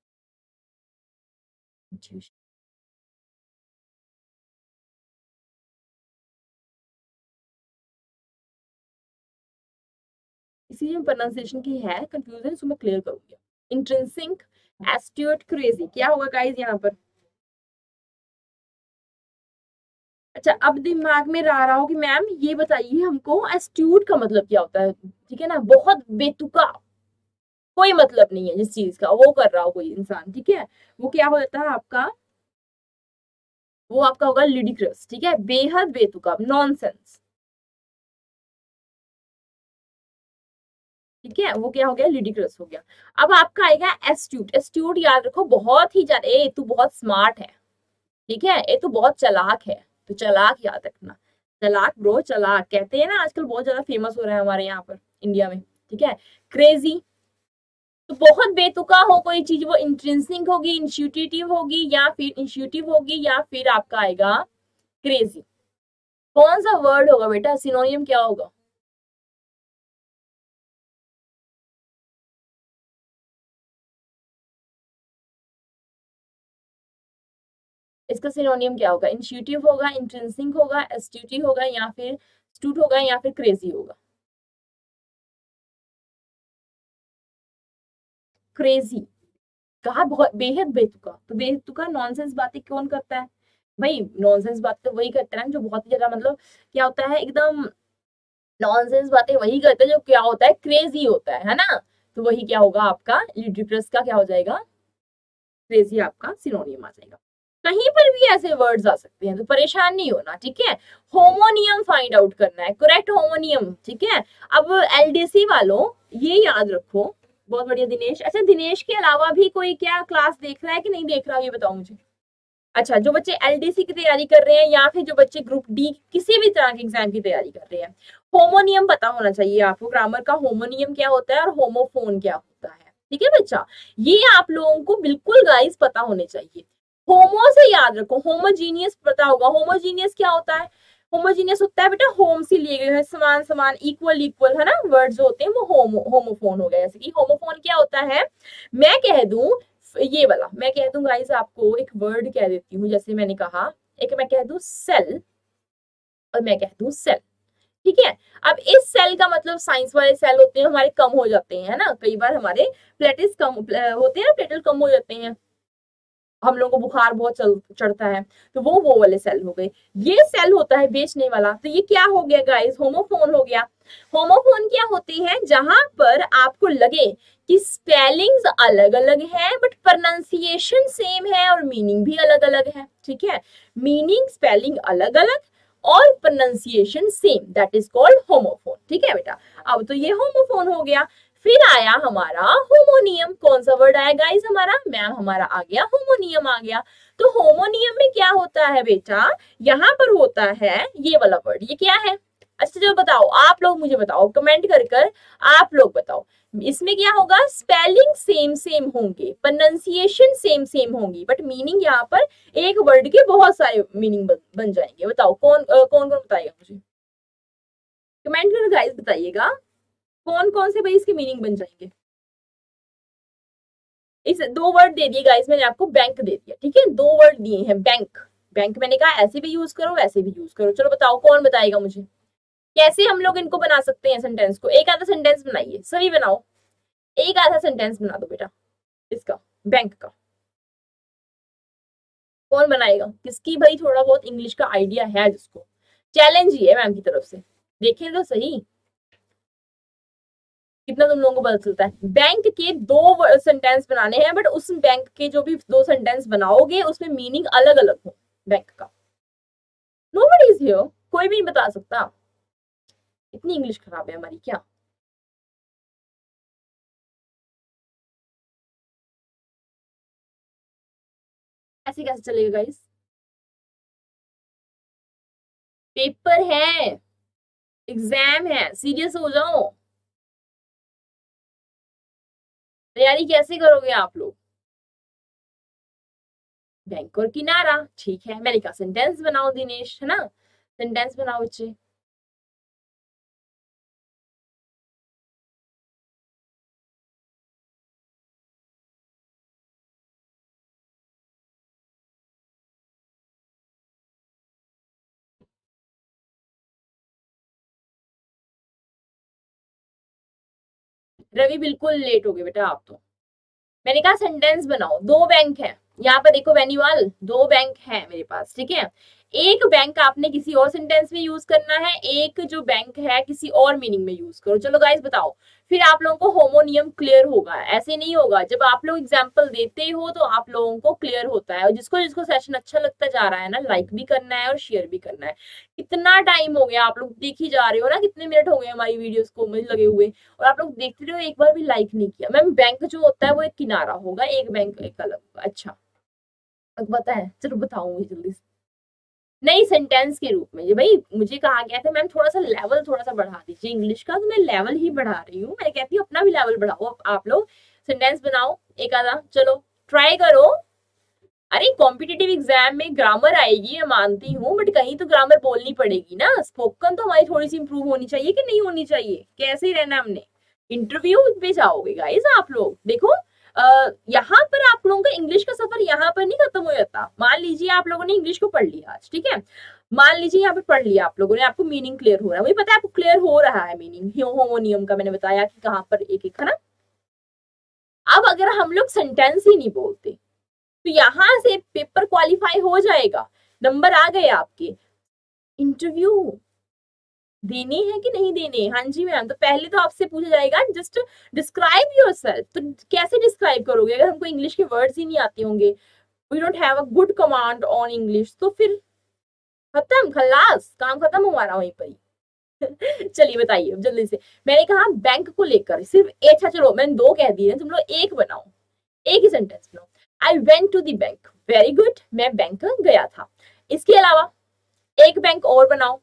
इसीलिए प्रोनाउंसिएशन की है कंफ्यूजन, सो मैं क्लियर करूंगी। इंट्रिंसिक, एस्ट्यूट, क्रेजी, क्या होगा गाइस यहाँ पर। अच्छा अब दिमाग में आ रहा हो कि मैम ये बताइए हमको एस्ट्यूट का मतलब क्या होता है, ठीक है ना, बहुत बेतुका, कोई मतलब नहीं है जिस चीज का वो कर रहा हो कोई इंसान, ठीक है, वो क्या हो जाता है आपका, वो आपका होगा लिडिक्रस, ठीक है, बेहद बेतुका, नॉनसेंस, ठीक है, वो क्या हो गया, लिडिक्रस हो गया। अब आपका आएगा एस्ट्यूट, एस्ट्यूट याद रखो बहुत ही ज्यादा, ए तू बहुत स्मार्ट है, ठीक है, ये तो बहुत चालाक है, तो चालाक याद रखना, चालाक ब्रो, चालाक कहते हैं ना आजकल, बहुत ज्यादा फेमस हो रहा है हमारे यहाँ पर इंडिया में, ठीक है। क्रेजी, तो बहुत बेतुका हो कोई चीज, वो इंट्रिंसिक होगी, इंस्टीट्यूटिव होगी, या फिर इंस्टीट्यूटिव होगी, या फिर आपका आएगा क्रेजी। कौन सा वर्ड होगा बेटा, सिनोनियम क्या होगा, इसका सिनोनियम क्या होगा? इंट्यूटिव होगा, इंट्रिंसिक होगा, एस्ट्यूटिव होगा, या फिर स्टूट होगा, या फिर क्रेजी होगा? क्रेजी कहा, बहुत बेहद बेतुका। तो बेतुका नॉनसेंस बातें कौन करता है भाई? नॉनसेंस बात तो वही करता है जो बहुत ही ज्यादा, मतलब क्या होता है, एकदम नॉनसेंस बातें वही करते हैं जो क्या होता है, क्रेजी होता है है ना? तो वही क्या होगा आपका, लिडिक्रस का क्या हो जाएगा, क्रेजी आपका सिनोनियम आ जाएगा। कहीं पर भी ऐसे वर्ड्स आ सकते हैं, तो परेशान नहीं होना, ठीक है। होमोनियम फाइंड आउट करना है, करेक्ट होमोनियम, ठीक है। अब एलडीसी वालों ये याद रखो। बहुत बढ़िया दिनेश। अच्छा, दिनेश के अलावा भी कोई क्या क्लास देख रहा है कि नहीं देख रहा, ये बताओ मुझे। अच्छा, जो बच्चे एलडीसी की तैयारी कर रहे हैं या फिर जो बच्चे ग्रुप डी किसी भी तरह के एग्जाम की तैयारी कर रहे हैं, होमोनियम पता होना चाहिए आपको। ग्रामर का होमोनियम क्या होता है और होमोफोन क्या होता है, ठीक है बच्चा। ये आप लोगों को बिल्कुल गाइस पता होने चाहिए। होमो से याद रखो, होमोजीनियस पता होगा। होमोजीनियस क्या होता है? होमोजीनियस होता है बेटा, होम से लिए गए हैं, समान समान, इक्वल इक्वल, है ना। वर्ड जो होते हैं वो होमो होमोफोन हो गया। जैसे कि होमोफोन क्या होता है, मैं कह दूं ये वाला, मैं कह दूं गाइस आपको एक वर्ड कह देती हूँ। जैसे मैंने कहा, एक मैं कह दूं सेल और मैं कह दूं सेल, ठीक है। अब इस सेल का मतलब, साइंस वाले सेल होते हैं हमारे कम हो जाते हैं, है ना। कई बार हमारे प्लेटिस कम होते हैं, प्लेटल कम हो जाते हैं, हम लोगों को बुखार बहुत चल चढ़ता है, तो वो वो वाले सेल हो गए। ये सेल होता है बेचने वाला। तो ये क्या हो गया गाइस, होमोफोन हो गया। होमोफोन क्या होती है, जहां पर आपको लगे कि स्पेलिंग्स अलग अलग है बट प्रोनाउंसिएशन सेम है और मीनिंग भी अलग अलग है, ठीक है। मीनिंग स्पेलिंग अलग अलग और pronunciation same, that is called homophone, ठीक है बेटा। अब तो ये होमोफोन हो गया। फिर आया हमारा होमोनियम। कौन सा वर्ड आया गाइस हमारा, मैम हमारा आ गया होमोनियम आ गया। तो होमोनियम में क्या होता है बेटा, यहाँ पर होता है ये वाला वर्ड। ये क्या है? अच्छा चलो बताओ, आप लोग मुझे बताओ, कमेंट कर कर आप लोग बताओ, इसमें क्या होगा, स्पेलिंग सेम सेम होंगे, प्रोनाउंसिएशन सेम सेम होंगी, बट मीनिंग यहाँ पर एक वर्ड के बहुत सारे मीनिंग बन, बन जाएंगे। बताओ कौन कौन कौन बताएगा मुझे, कमेंट कर गाइस बताइएगा कौन कौन से भाई इसके मीनिंग बन जाएंगे। इस दो वर्ड दे दिए गाइस मैंने आपको, बैंक दे दिया, ठीक है। दो वर्ड दिए हैं, बैंक। बैंक मैंने कहा ऐसे भी यूज करो वैसे भी यूज करो। चलो बताओ कौन बताएगा मुझे, कैसे हम लोग इनको बना सकते हैं सेंटेंस को। एक आधा सेंटेंस बनाइए, सभी बनाओ, एक आधा सेंटेंस बना दो बेटा इसका, बैंक का। कौन बनाएगा, किसकी भाई थोड़ा बहुत इंग्लिश का आइडिया है जिसको, चैलेंज ही है मैम की तरफ से, देखें तो सही कितना तुम लोगों को पता चलता है। बैंक के दो सेंटेंस बनाने हैं, बट उस बैंक के जो भी दो सेंटेंस बनाओगे उसमें मीनिंग अलग अलग हो बैंक का। नोबडी इज हियर, कोई भी नहीं बता सकता। इतनी इंग्लिश खराब है हमारी क्या? ऐसे कैसे चलेगा गाइस, पेपर है, एग्जाम है, सीरियस हो जाओ। तैयारी कैसे करोगे आप लोग? बैंक और किनारा, ठीक है। मैंने कहा सेंटेंस बनाओ दिनेश, है ना, सेंटेंस बनाओ बच्चे। रवि बिल्कुल लेट हो गए बेटा आप तो। मैंने कहा सेंटेंस बनाओ, दो बैंक है यहाँ पर, देखो वेन्यूअल, दो बैंक है मेरे पास, ठीक है। एक बैंक आपने किसी और सेंटेंस में यूज करना है, एक जो बैंक है किसी और मीनिंग में यूज करो। चलो गाइस बताओ, फिर आप लोगों को होमोनियम क्लियर होगा। ऐसे नहीं होगा, जब आप लोग एग्जाम्पल देते हो तो आप लोगों को क्लियर होता है। और जिसको जिसको सेशन अच्छा लगता जा रहा है ना, लाइक भी करना है और शेयर भी करना है। कितना टाइम हो गया, आप लोग देख ही जा रहे हो ना, कितने मिनट हो गए हमारी वीडियोस को मुझे लगे हुए, और आप लोग देखते रहे हो, एक बार भी लाइक नहीं किया। मैम बैंक जो होता है वो एक किनारा होगा, एक बैंक एक अलग होगा। अच्छा पता है, चलो बताऊं जल्दी से। नहीं, सेंटेंस के रूप में। ये भाई मुझे कहा गया था मैम थोड़ा सा लेवल थोड़ा सा बढ़ा दीजिए इंग्लिश का, तो मैं लेवल ही बढ़ा रही हूँ। मैं कहती हूँ अपना भी लेवल बढ़ाओ, आप लोग सेंटेंस बनाओ एक आधा, चलो ट्राई करो। अरे कॉम्पिटिटिव एग्जाम में ग्रामर आएगी मैं मानती हूँ, बट कहीं तो ग्रामर बोलनी पड़ेगी ना। स्पोकन तो हमारी थोड़ी सी इंप्रूव होनी चाहिए कि नहीं होनी चाहिए, कैसे ही रहना हमने। इंटरव्यू पे जाओगे गाइस आप लोग, देखो यहाँ पर आप लोगों का इंग्लिश का सफर यहाँ पर नहीं खत्म हो जाता। मान लीजिए आप लोगों ने इंग्लिश को पढ़ लिया आज, ठीक है, मान लीजिए यहाँ पे पढ़ लिया आप लोगों ने, आपको मीनिंग क्लियर हो रहा है, मुझे पता है आपको क्लियर हो रहा है मीनिंग होमोनियम का, मैंने बताया कि कहाँ पर एक एक है ना। अब अगर हम लोग सेंटेंस ही नहीं बोलते तो यहाँ से पेपर क्वालिफाई हो जाएगा, नंबर आ गए आपके। इंटरव्यू देने हैं कि नहीं देने? हाँ जी मैम। तो पहले तो आपसे पूछा जाएगा जस्ट डिस्क्राइब योरसेल्फ। तो कैसे डिस्क्राइब करोगे अगर हमको इंग्लिश के वर्ड्स ही नहीं आते होंगे, we don't have a good command on English, तो फिर खत्म, खलास, काम खत्म हमारा वहीं पर ही। चलिए बताइए जल्दी से। मैंने कहा बैंक को लेकर सिर्फ एक, अच्छा चलो मैंने दो कह दिए, तुम लोग एक बनाओ, एक ही सेंटेंस बनाओ। I went to the bank, very good, मैं बैंक गया था। इसके अलावा एक बैंक और बनाओ।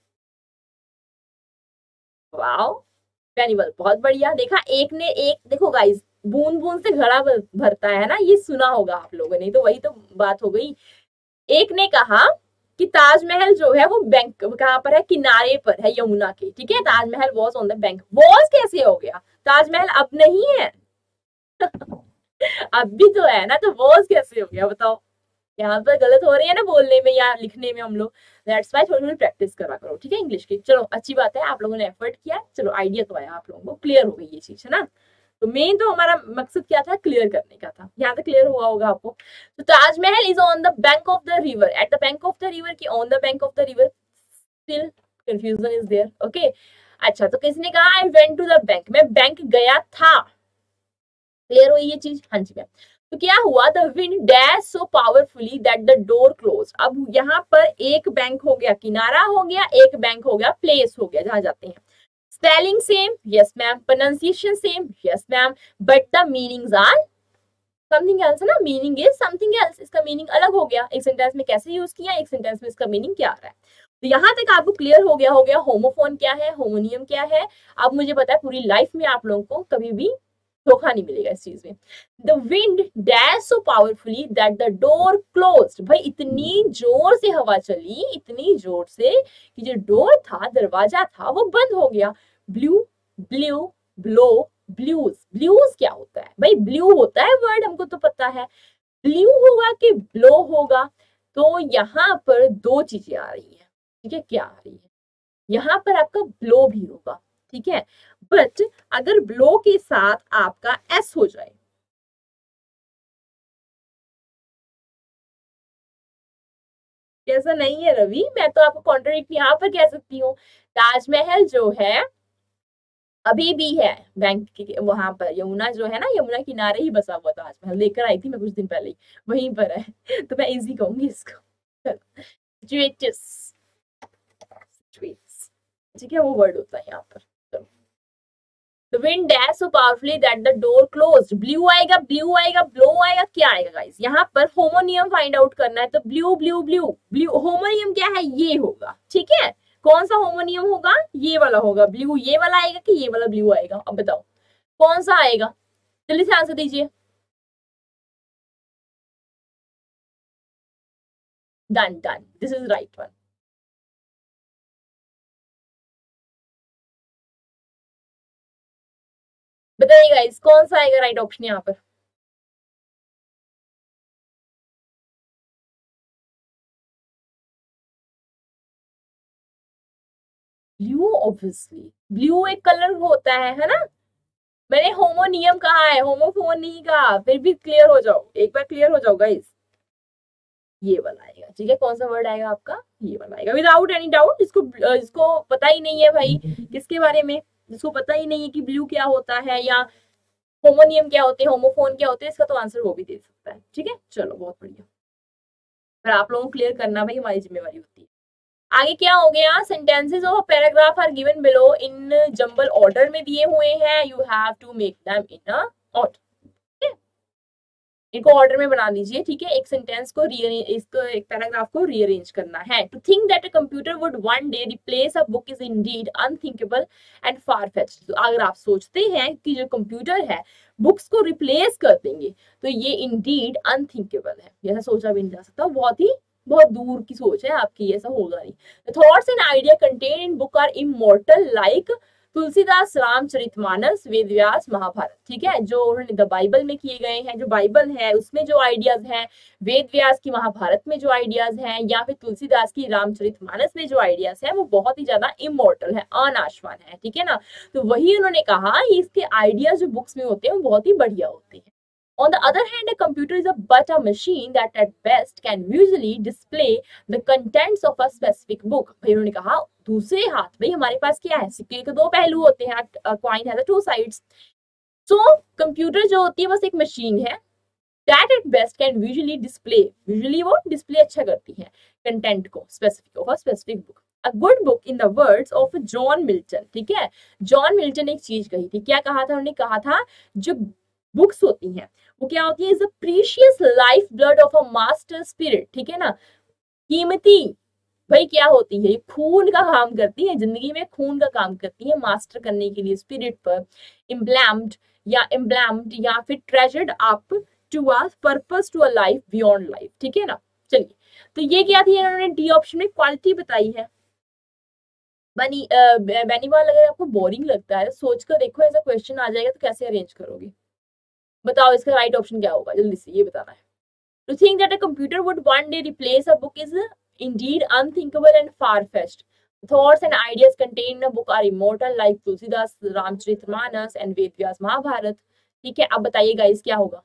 वाओ वेरी वेल, बहुत बढ़िया। देखा एक ने एक, देखो गाइस बूंद बूंद से घड़ा भरता है ना, ये सुना होगा आप लोगों ने, तो वही तो बात हो गई। एक ने कहा कि ताजमहल जो है वो बैंक कहाँ पर है, किनारे पर है यमुना के, ठीक है। Taj Mahal was on the bank, was कैसे हो गया, ताजमहल अब नहीं है। अब भी तो है ना, तो वॉज कैसे हो गया बताओ। यहाँ पर गलत हो रही है ना बोलने में या लिखने में हम लोग, दैट्स व्हाई थोड़ी थोड़ी प्रैक्टिस करा करो, ठीक है, इंग्लिश की। चलो अच्छी बात है, आप लोगों ने एफर्ट किया, चलो आइडिया तो आया आप लोगों को, क्लियर हो गई ये चीज, है ना। तो मेन तो हमारा मकसद क्या था, क्लियर करने का था। यहाँ तक क्लियर हुआ होगा आपको। तो Taj Mahal is on the bank of the river, at the bank of the river की on the bank of the river, still confusion is there, okay. अच्छा तो किसने कहा I went to the bank, मैं बैंक गया था, क्लियर हुई ये चीज? हाँ जी मैम। तो क्या हुआ, the wind dash so powerfully that the door close. अब यहाँ पर एक बैंक हो गया किनारा हो गया, एक बैंक हो गया प्लेस हो गया जहां जाते हैं। Spelling same, yes ma'am. Pronunciation same, yes ma'am, but the meanings are something else, है ना। मीनिंग इज समथिंग एल्स, इसका मीनिंग अलग हो गया। एक सेंटेंस में कैसे यूज किया, एक सेंटेंस में इसका मीनिंग क्या आ रहा है। तो यहाँ तक आपको क्लियर हो गया हो गया होमोफोन क्या है, होमोनियम क्या है। अब मुझे पता है पूरी लाइफ में आप लोगों को कभी भी धोखा नहीं मिलेगा इस चीज में। The wind dash so powerfully that the door closed, भाई इतनी जोर से हवा चली, इतनी जोर से कि जो डोर था, दरवाजा था, वो बंद हो गया। Blue, blue, blow, blues. Blues क्या होता है भाई, ब्लू होता है वर्ड, हमको तो पता है। ब्लू होगा कि ब्लो होगा, तो यहाँ पर दो चीजें आ रही है, ठीक है। क्या आ रही है, यहाँ पर आपका ब्लो भी होगा, ठीक है, बट अगर ब्लो के साथ आपका एस हो जाए, ऐसा नहीं है रवि, मैं तो आपको कॉन्ट्रडिक्ट यहाँ पर कह सकती हूँ। ताजमहल जो है अभी भी है बैंक के वहां पर, यमुना जो है ना, यमुना किनारे ही बसा हुआ ताजमहल, लेकर आई थी मैं कुछ दिन पहले ही, वहीं पर है। तो मैं इजी कहूंगी इसको, सिचुएट्स, ठीक है, वो वर्ड होता है यहाँ पर। The wind dashed so powerfully that the door closed. Blue आएगा, ब्लू आएगा, ब्लो आएगा, क्या आएगा गाइस? यहाँ पर होमोनियम फाइंड आउट करना है, तो blue blue blue blue homonym क्या है, ये होगा, ठीक है। कौन सा होमोनियम होगा, ये वाला होगा। ब्लू ये वाला आएगा कि ये वाला ब्लू आएगा, अब बताओ कौन सा आएगा, जल्दी से आंसर दीजिए। Done done, this is right one. बताइए गाइस कौन सा आएगा राइट ऑप्शन यहाँ पर। ब्लू, ऑब्वियसली ब्लू एक कलर होता है है ना। मैंने होमोनियम कहा है, होमोफोन नहीं कहा, फिर भी क्लियर हो जाओ, एक बार क्लियर हो जाओ गाइस। ये वाला आएगा, ठीक है। कौन सा वर्ड आएगा आपका, ये वाला आएगा, विदाउट एनी डाउट। जिसको जिसको पता ही नहीं है भाई किसके बारे में, जिसको पता ही नहीं है कि ब्लू क्या होता है या होमोनियम क्या होते हैं, होमोफोन क्या होते हैं, इसका तो आंसर वो भी दे सकता है, ठीक है। चलो बहुत बढ़िया, पर आप लोगों को क्लियर करना भाई हमारी जिम्मेवारी होती है। आगे क्या हो गया, sentences of paragraph are given below in jumble order में दिए हुए हैं, you have to make them in a order, इनको ऑर्डर में बना लीजिए, ठीक है। एक सेंटेंस को रीअरेंज, इसको एक पैराग्राफ को रीअरेंज करना है। To think that a computer would one day replace a book is indeed unthinkable and far fetched. तो अगर आप सोचते हैं कि जो कंप्यूटर है बुक्स को रिप्लेस कर देंगे, तो ये इंडीड अनथिंकेबल है, ऐसा सोचा भी नहीं जा सकता, बहुत ही बहुत दूर की सोच है आपकी, ऐसा होगा नहीं। Thoughts and idea contain in book are immortal like, Tulsidas Ramcharitmanas, Ved Vyas Mahabharat, ठीक है, जो उन्होंने द बाइबल में किए गए हैं, जो बाइबल है उसमें जो आइडियाज हैं, वेद व्यास की महाभारत में जो आइडियाज हैं, या फिर तुलसीदास की रामचरितमानस में जो आइडियाज हैं, वो बहुत ही ज्यादा इमॉर्टल है, अनाश्वान है, ठीक है ना। तो वही उन्होंने कहा इसके आइडियाज जो बुक्स में होते हैं वो बहुत ही बढ़िया होते हैं। On the other hand, a computer is a but a machine that at best can visually display the contents of a specific book. भाई उन्होंने कहा दूसरे हाथ भाई हमारे पास क्या है, सिक्के के दो पहलू होते हैं, coin has two sides. So computer जो होती है बस एक मशीन है that at best can visually display, visually वो डिस्प्ले अच्छा करती है कंटेंट को, specific of a specific book. A good book in the words of John Milton, ठीक है, जॉन मिल्टन एक चीज कही थी, क्या कहा था उन्होंने, कहा था जो बुक्स होती हैं वो क्या होती है, is a precious life blood of a master spirit, ठीक है ना, कीमती भाई क्या होती है, खून का काम करती है, जिंदगी में खून का काम करती है मास्टर करने के लिए स्पिरिट पर, इम्ब्लैम्ड या इम्ब्लैम्ड या फिर treasured up to a purpose to a life beyond life, ठीक है ना। चलिए तो ये क्या थी, इन्होंने डी ऑप्शन में क्वालिटी बताई है। बनी बेनीवाल, अगर आपको बोरिंग लगता है सोच कर देखो ऐसा क्वेश्चन आ जाएगा तो कैसे अरेंज करोगे, बताओ इसका राइट ऑप्शन क्या होगा, जल्दी से ये बताना है। To think that a computer would one day replace a book is indeed unthinkable and far-fetched. Thoughts and ideas contained in a book are immortal, like Tulsidas Ramcharitramanas and Ved Vyas Mahabharat. ठीक है, अब बताइए गाइस क्या होगा,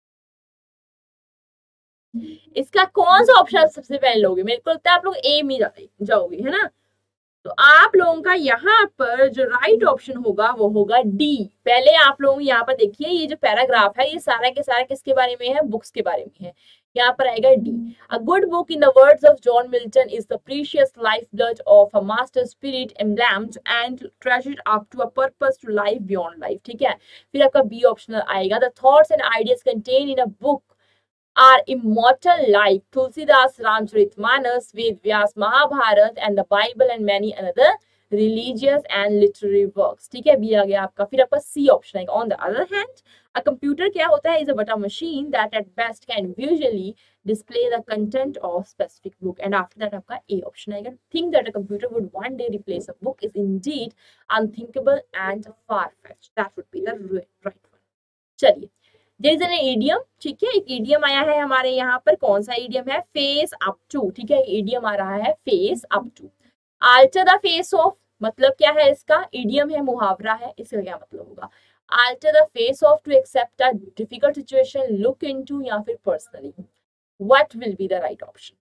इसका कौन सा ऑप्शन सबसे पहले लोगे, मेरे को लगता है आप लोग ए में जाओगे, है ना। तो आप लोगों का यहाँ पर जो राइट ऑप्शन होगा वो होगा डी। पहले आप लोग यहाँ पर देखिए ये जो पैराग्राफ है ये सारा के सारा किसके बारे में है, बुक्स के बारे में है, यहाँ पर आएगा D. A good book in the words of John Milton is the precious life blood of a master spirit embalmed and treasured up to a purpose to life beyond life, ठीक है। फिर आपका बी ऑप्शन आएगा, the thoughts and ideas contain in a book are immortal like Tulsidas Ramcharitmanas, Ved Vyas Mahabharat and the Bible and many another religious and literary works, ठीक है, भी आ गया आपका। फिर आपका सी ऑप्शन आएगा, on the other hand a computer क्या होता है, is a but a machine that at best can visually display the content of specific book, and after that आपका ए ऑप्शन आएगा, think that a computer would one day replace a book is indeed unthinkable and far-fetched, that would be the right one। चलिए There is an idiom, ठीक है, एक idiom आया है हमारे यहाँ पर, कौन सा idiom है, face up to, ठीक है, idiom आ रहा है face up to। alter the face of मतलब क्या है इसका, idiom है, मुहावरा है, इसका क्या मतलब होगा, alter the face of to accept a difficult situation, look into या फिर personally, what will be the right option।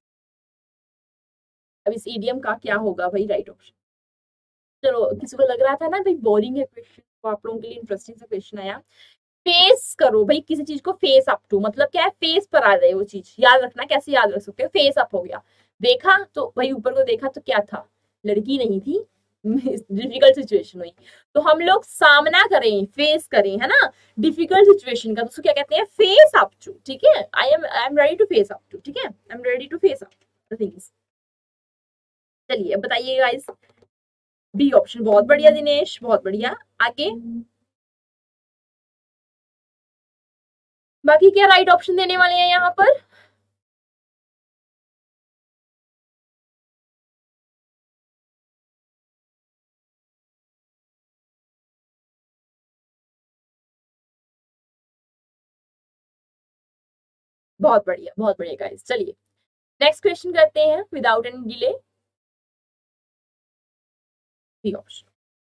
अब इस idiom का क्या होगा भाई राइट ऑप्शन। चलो किसी को लग रहा था ना भाई बोरिंग है क्वेश्चन, तो आप लोगों के लिए इंटरेस्टिंग सा क्वेश्चन आया। फेस करो भाई किसी चीज को, फेस अप टू मतलब क्या है, फेस पर आ जाए वो चीज, याद रखना, कैसे याद रख सकते हो, फेस अप हो गया, देखा तो भाई ऊपर को देखा तो क्या था, लड़की नहीं थी, डिफिकल्ट सिचुएशन हुई, तो हम लोग सामना करें, फेस करें, है ना, डिफिकल्ट सिचुएशन का, तो उसको क्या कहते हैं, फेस अप टू, ठीक है, I am I am ready to face up to, ठीक है, I am ready to face up the things. चलिए बताइए गाइस, बी ऑप्शन, बहुत बढ़िया दिनेश, बहुत बढ़िया, आगे बाकी क्या राइट ऑप्शन देने वाले हैं यहाँ पर, बहुत बढ़िया, बहुत बढ़िया गाइस। चलिए नेक्स्ट क्वेश्चन करते हैं without any delay. B option,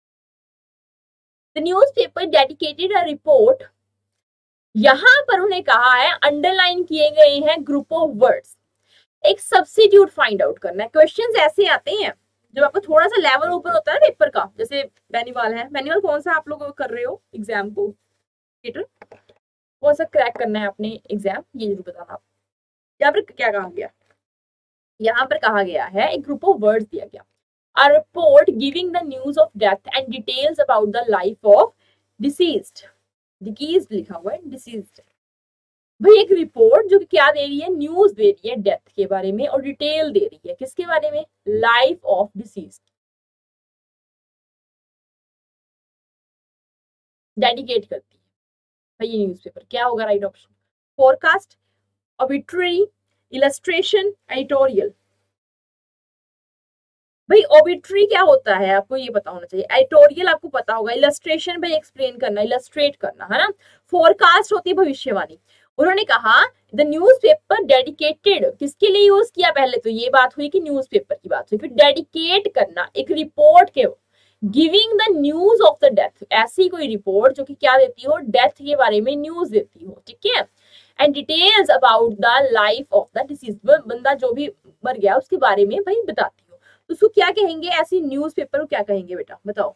the newspaper dedicated a report, यहां पर उन्हें कहा है अंडरलाइन किए गए हैं ग्रुप ऑफ वर्ड्स, एक सब्स्टिट्यूट फाइंड आउट करना है। क्वेश्चंस ऐसे आते हैं जब आपको थोड़ा सा लेवल ऊपर होता है ना पेपर का, जैसे बेनीवाल है, बेनीवाल कौन सा आप लोग कर रहे हो एग्जाम को, कौन सा क्रैक करना है आपने एग्जाम, ये जरूर बताना आप। यहाँ पर क्या कहा गया, यहाँ पर कहा गया है एक ग्रुप ऑफ वर्ड्स दिया गया, a report giving the news of death and details about the life of deceased, deceased लिखा हुआ है, deceased भाई, एक रिपोर्ट जो क्या दे रही है, न्यूज दे रही है डेथ के बारे में, और डिटेल दे रही है किसके बारे में, लाइफ ऑफ डिसीज्ड, डेडिकेट करती है भाई ये न्यूज़पेपर, क्या होगा right option, forecast, obituary, illustration, editorial, भाई ओबिट्री क्या होता है आपको ये पता होना चाहिए, एडिटोरियल आपको पता होगा, इलस्ट्रेशन भाई एक्सप्लेन करना, इलस्ट्रेट करना, है ना। फोरकास्ट होती है भविष्यवाणी। उन्होंने कहा द न्यूज़पेपर डेडिकेटेड, किसके लिए यूज किया, पहले तो ये बात हुई कि न्यूज़पेपर की बात हुई, फिर डेडिकेट करना एक रिपोर्ट के, giving the news of the death, ऐसी कोई रिपोर्ट जो कि क्या देती हो, डेथ के बारे में न्यूज देती हो, ठीक है। And details about the life of the disease, बंदा जो भी मर गया उसके बारे में भाई बताती हो, तो उसको क्या कहेंगे, ऐसी न्यूज़पेपर को क्या कहेंगे बेटा, बताओ।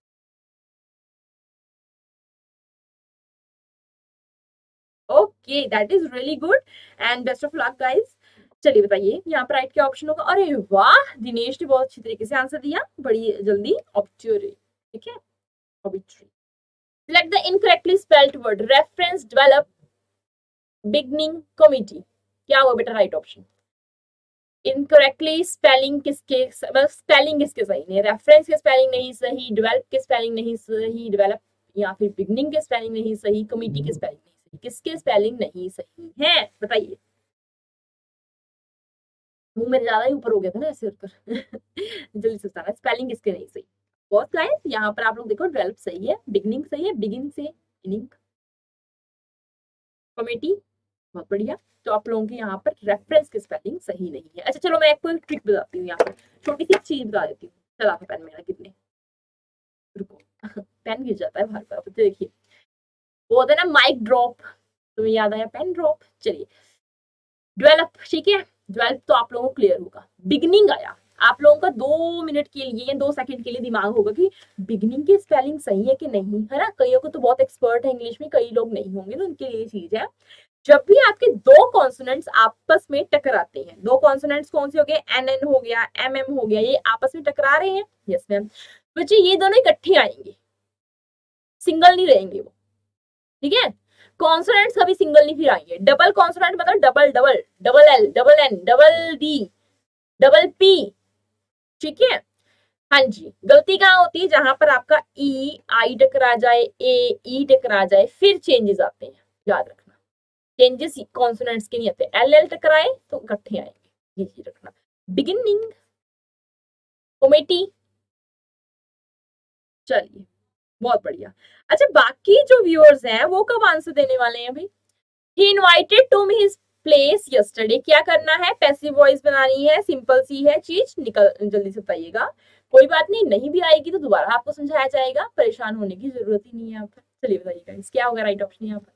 Okay, that is really good and best of luck guys. चलिए बताइए यहाँ पर राइट क्या ऑप्शन होगा। अरे वाह, दिनेश ने बहुत अच्छी तरीके से आंसर दिया, बड़ी जल्दी, ऑब्ट्यूरी, ठीक है, ऑब्ट्यूरी। Select the incorrectly spelled word. Reference, develop, beginning, committee. क्या हुआ बेटा राइट ऑप्शन। इनकरेक्टली स्पेलिंग किसके, मतलब स्पेलिंग किसके सही नहीं, रेफरेंस के स्पेलिंग नहीं सही, डेवलप के स्पेलिंग नहीं सही, डेवलप या फिर बिगनिंग के स्पेलिंग नहीं सही, कमिटी के स्पेलिंग नहीं सही, किसके स्पेलिंग नहीं सही है बताइए। मुंह मेरे ज्यादा ही ऊपर हो गया था ना ऐसे ऊपर जल्दी से बताना स्पेलिंग किसके नहीं सही। बहुत गाइस यहाँ पर आप लोग देखो, डेवलप सही है, बिगनिंग सही है, बिगिन से इनिंग, कमेटी बहुत बढ़िया। तो आप लोगों के यहाँ पर रेफरेंस की स्पेलिंग सही नहीं है। अच्छा चलो मैं आपको एक ट्रिक बताती हूँ, यहाँ पर छोटी सी चीज बता देती हूँ। चला था पेन मेरा कितने, रुको पेन गिर जाता है बार बार, तो देखिए वो होता है ना माइक ड्रॉप, तुम्हें याद आया पेन ड्रॉप। चलिए डेवलप, ठीक है, डेवलप तो आप लोगों को क्लियर होगा। बिगनिंग आया, आप लोगों का दो मिनट के लिए या दो सेकंड के लिए दिमाग होगा कि बिगनिंग की स्पेलिंग सही है कि नहीं, है ना। कईयों को तो बहुत एक्सपर्ट है इंग्लिश में, कई लोग नहीं होंगे, तो उनके लिए चीज है। जब भी आपके दो कॉन्सोनेंट्स आपस में टकराते हैं, दो कॉन्सोनेंट्स कौन से हो गए, एन एन हो गया, एम एम हो गया, ये आपस में टकरा रहे हैं, यस मैम, बच्चे ये दोनों इकट्ठे आएंगे, सिंगल नहीं रहेंगे वो, ठीक है। कॉन्सोनेंट्स कभी सिंगल नहीं फिर आएंगे। डबल कॉन्सोनेंट मतलब double double, double L, double N, double D, double P, ठीक है। हाँ जी, गलती कहाँ होती है, जहां पर आपका ई आई टकरा जाए, ए ई टकरा जाए, फिर चेंजेस आते हैं, याद रखना। चेंजेस कॉन्सोनेंट्स के नहीं आते, एल एल टकराए तो इकट्ठे आएंगे, ये चीज रखना। बिगिनिंग, कमेटी, चलिए बहुत बढ़िया। अच्छा बाकी जो व्यूअर्स हैं वो कब आंसर देने वाले हैं भाई। He invited to his place yesterday, क्या करना है, पैसिव वॉइस बनानी है, सिंपल सी है चीज, निकल जल्दी से बताइएगा। कोई बात नहीं, नहीं भी आएगी तो दोबारा आपको समझाया जाएगा, परेशान होने की जरूरत ही नहीं है यहाँ पर। चलिए बताइएगा क्या होगा राइट ऑप्शन यहाँ पर।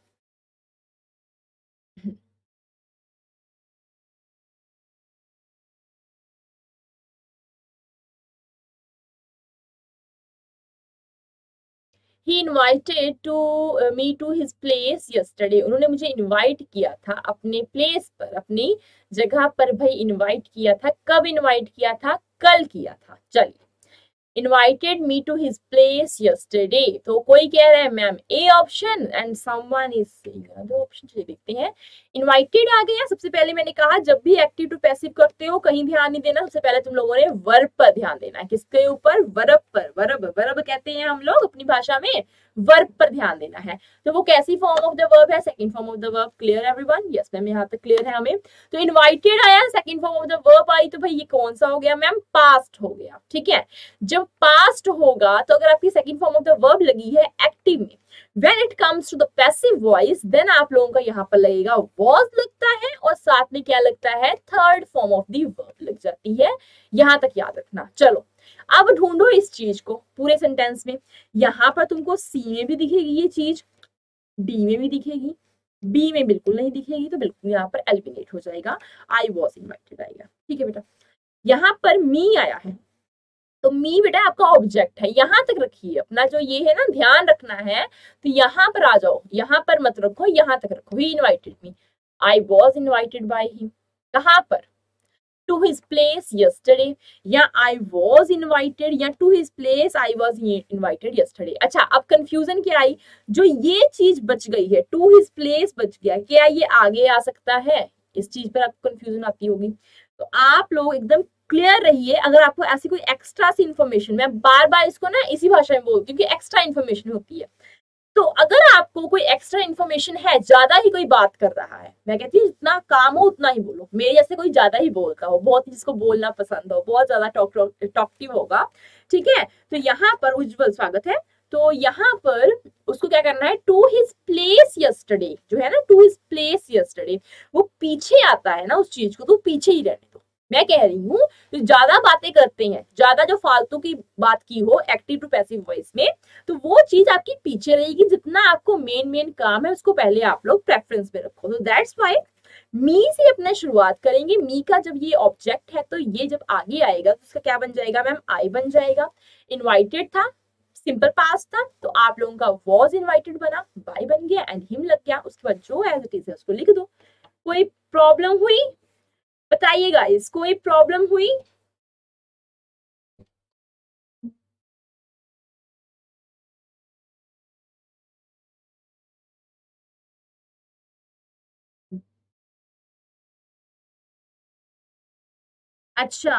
He invited to uh, me to his place yesterday. उन्होंने मुझे इनवाइट किया था अपने प्लेस पर, अपनी जगह पर भाई इनवाइट किया था। कब इनवाइट किया था, कल किया था। चलिए invited me to his place yesterday, तो कोई कह रहा है ma'am A option and someone is saying दो ऑप्शन। चलिए देखते हैं, इनवाइटेड आ गया। सबसे पहले मैंने कहा जब भी एक्टिव टू पैसिव करते हो कहीं ध्यान नहीं देना, सबसे पहले तुम लोगों ने वर्ब पर ध्यान देना है। किसके ऊपर, वर्ब पर। वर्ब वर्ब कहते हैं हम लोग अपनी भाषा में, वर्ब पर ध्यान देना है। तो वो कैसी फॉर्म ऑफ द वर्ब है, second form of the verb. Clear everyone, yes ma'am यहाँ तक क्लियर है हमें। तो इनवाइटेड आया, second form of the verb आई, तो भाई ये कौन सा हो गया मैम, पास्ट हो गया, ठीक है। जब पास्ट होगा तो अगर आपकी second form of the verb लगी है एक्टिव में, when it comes to the passive voice then आप लोगों का यहाँ पर लगेगा वॉज लगता है, और साथ में क्या लगता है, third form of the verb लग जाती है। यहां तक याद रखना। चलो अब ढूंढो इस चीज को पूरे सेंटेंस में। यहां पर तुमको सी में भी दिखेगी ये चीज, डी में भी दिखेगी, बी में बिल्कुल नहीं दिखेगी, तो बिल्कुल यहाँ पर एलिमिनेट हो जाएगा, आई वॉज इन्वाइटेड आएगा, ठीक है बेटा। यहाँ पर मी आया है, तो मी बेटा आपका ऑब्जेक्ट है, यहां तक रखिए अपना जो ये है ना, ध्यान रखना है। तो यहाँ पर आ जाओ, यहाँ पर मत रखो, यहाँ तक रखो। He invited me, I was invited by him, कहाँ पर, टू हिज प्लेस यस्टरडे, या आई वॉज इनवाइटेड, या to his place I was invited yesterday. अच्छा अब कंफ्यूजन क्या आई, जो ये चीज बच गई है, टू हिज प्लेस बच गया, क्या ये आगे आ सकता है, इस चीज पर आपको कंफ्यूजन आती होगी। तो आप लोग एकदम क्लियर रहिए। अगर आपको ऐसी कोई एक्स्ट्रा सी इन्फॉर्मेशन, मैं बार बार इसको ना इसी भाषा में बोलती हूँ कि एक्स्ट्रा इन्फॉर्मेशन होती है, तो तो अगर आपको कोई एक्स्ट्रा इन्फॉर्मेशन है, ज्यादा ही कोई बात कर रहा है, मैं कहती हूँ जितना काम हो उतना ही बोलो, मेरे जैसे कोई ज्यादा ही बोलता हो, बहुत ही जिसको बोलना पसंद हो, बहुत ज्यादा टॉक टॉकटिव होगा, ठीक है, तो यहाँ पर उज्जवल स्वागत है। तो यहाँ पर उसको क्या करना है, टू हिज प्लेस यस्टरडे, जो है ना टू हिज प्लेस यस्टरडे, वो पीछे आता है ना उस चीज को, तो पीछे ही रहने दो। मैं कह रही हूँ तो ज्यादा बातें करते हैं, ज्यादा जो फालतू की बात की हो एक्टिव टू पैसिव वॉइस में, तो वो चीज आपकी पीछे रहेगी। जितना आपको मेन मेन काम है उसको पहले आप लोग प्रेफरेंस में रखो। तो दैट्स वाई मी से अपना शुरुआत करेंगे। मी का जब ये ऑब्जेक्ट है तो ये जब आगे आएगा तो उसका क्या बन जाएगा मैम, आई बन जाएगा। इनवाइटेड था, सिंपल पास्ट था, तो आप लोगों का वॉज इनवाइटेड बना, बाय बन गया एंड हिम लग गया। उसके बाद जो एज इट इज है उसको लिख दो। कोई प्रॉब्लम हुई बताइएगा, इस कोई प्रॉब्लम हुई? अच्छा,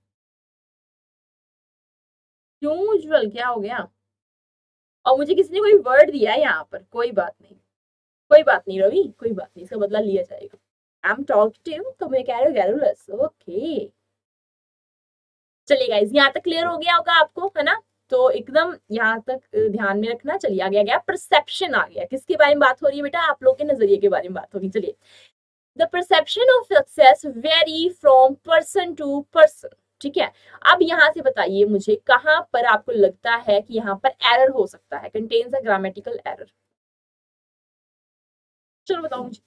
क्यों उज्जवल, क्या हो गया? और मुझे किसी ने कोई वर्ड दिया है यहाँ पर, कोई बात नहीं, कोई बात नहीं रवि, कोई बात नहीं, इसका बदला लिया जाएगा। आई एम टॉकिंग तो मैं कह रही हूँ गैरुलस, ओके। चलिए गाइस, यहाँ तक क्लियर हो गया होगा आपको, है ना? तो एकदम यहाँ तक ध्यान में रखना। चलिए आगे आ गया परसेप्शन, आ गया। किसके बारे में बात हो रही है बेटा? आप लोग के नजरिए के बारे में बात होगी। चलिए, the perception of success vary from person to person, ठीक है। अब यहाँ से बताइए मुझे कहाँ पर आपको लगता है कि यहाँ पर एरर हो सकता है, कंटेन्स अ ग्रामेटिकल एरर। चलो बताओ मुझे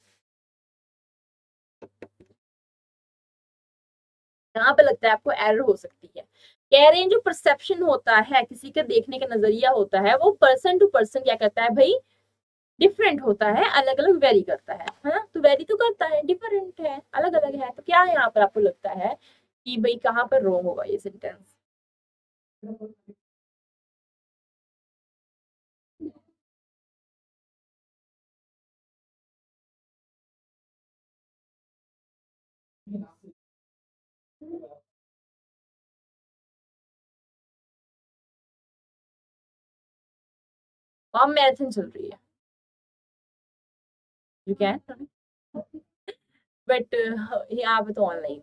कहाँ पे लगता है आपको एरर हो सकती है। कह रहे हैं जो परसेप्शन होता है, किसी का देखने का नजरिया होता है, वो पर्सन टू पर्सन क्या करता है भाई, डिफरेंट होता है, अलग अलग वेरी करता है है ना? तो वेरी तो करता है, डिफरेंट है, अलग अलग है। तो क्या यहाँ पर आपको लगता है कि भाई कहाँ पर रॉन्ग होगा ये सेंटेंस? और मैराथन चल रही है, यू कैन, बट यहाँ पे तो ऑनलाइन।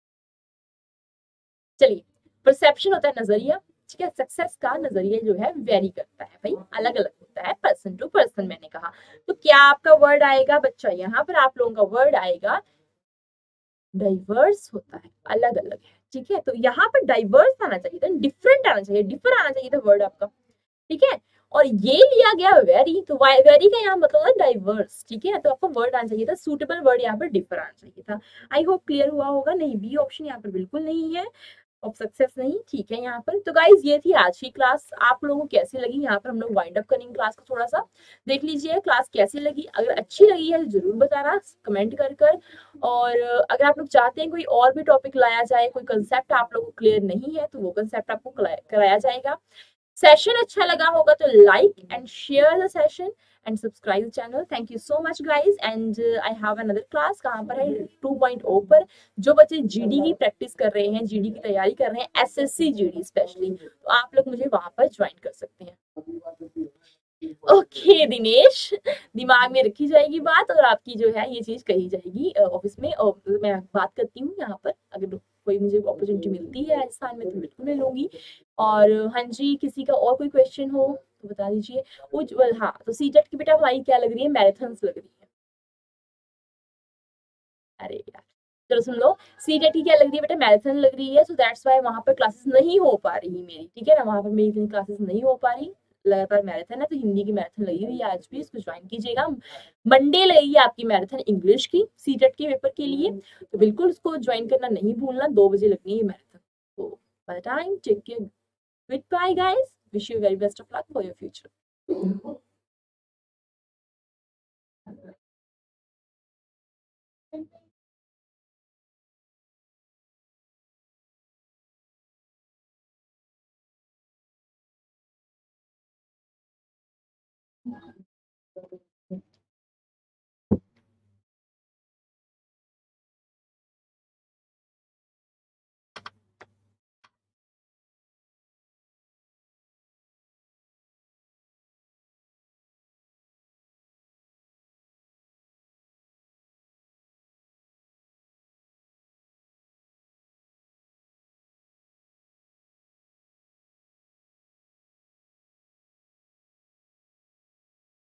चलिए, परसेप्शन होता है नजरिया, ठीक है। सक्सेस का नजरिया जो है वेरी करता है भाई, अलग अलग होता है पर्सन टू पर्सन, मैंने कहा। तो क्या आपका वर्ड आएगा बच्चा, यहाँ पर आप लोगों का वर्ड आएगा डाइवर्स होता है, अलग अलग है, ठीक है। तो यहाँ पर डाइवर्स आना चाहिए था, डिफरेंट आना चाहिए, डिफर आना चाहिए था वर्ड आपका, ठीक है। और ये लिया गया वेरी, तो वेरी का यहाँ मतलब है डाइवर्स, ठीक है। तो आपको वर्ड आना चाहिए था, सूटेबल वर्ड यहाँ पर डिफर आना चाहिए था। आई होप क्लियर हुआ होगा। नहीं, बी ऑप्शन यहाँ पर बिल्कुल नहीं है, ऑफ सक्सेस नहीं, ठीक है। यहाँ पर तो गाइज ये थी आज की क्लास। आप लोगों को कैसी लगी? यहाँ पर हम लोग वाइंड अप करेंगे क्लास को, थोड़ा सा देख लीजिए क्लास कैसी लगी। अगर अच्छी लगी है तो जरूर बताना कमेंट कर कर। और अगर आप लोग चाहते हैं कोई और भी टॉपिक लाया जाए, कोई कंसेप्ट आप लोगों को क्लियर नहीं है, तो वो कंसेप्ट आपको कराया जाएगा। सेशन अच्छा लगा होगा तो like and share the session and subscribe the channel. Thank you so much guys, and I have another class. कहाँ पर है? टू पॉइंट ओ पर। जो बच्चे जीडी की प्रैक्टिस कर रहे हैं, जीडी की तैयारी कर रहे हैं, एसएससी जीडी स्पेशली, तो आप लोग मुझे वहां पर ज्वाइन कर सकते हैं। ओके okay, दिनेश, दिमाग में रखी जाएगी बात, और आपकी जो है ये चीज कही जाएगी ऑफिस में। और मैं बात करती हूँ यहाँ पर, अगर कोई मुझे अपॉर्चुनिटी मिलती है राजस्थान में तो बिल्कुल मैं लूंगी। और हाँ जी, किसी का और कोई क्वेश्चन हो तो बता दीजिए। उज्जवल, हाँ, तो सीटेट की बेटा हमारी क्या लग रही है? मैराथन लग रही है। अरे यार, चलो सुन लो, सीटेट की क्या लग रही है बेटा? मैराथन लग रही है। सो दैट्स वाई वहां पर क्लासेस नहीं हो पा रही मेरी, ठीक है ना, वहां पर मेरी क्लासेस नहीं हो पा रही। लगातार मैराथन है, तो हिंदी की मैराथन लगी हुई है आज भी, इसको ज्वाइन कीजिएगा। मंडे लगेगी आपकी मैराथन इंग्लिश की, सीटेट के पेपर के लिए, तो बिल्कुल उसको ज्वाइन करना नहीं भूलना। दो बजे लगनी है मैराथन। तो bye time take care, good bye guys, wish you very best of luck for your future.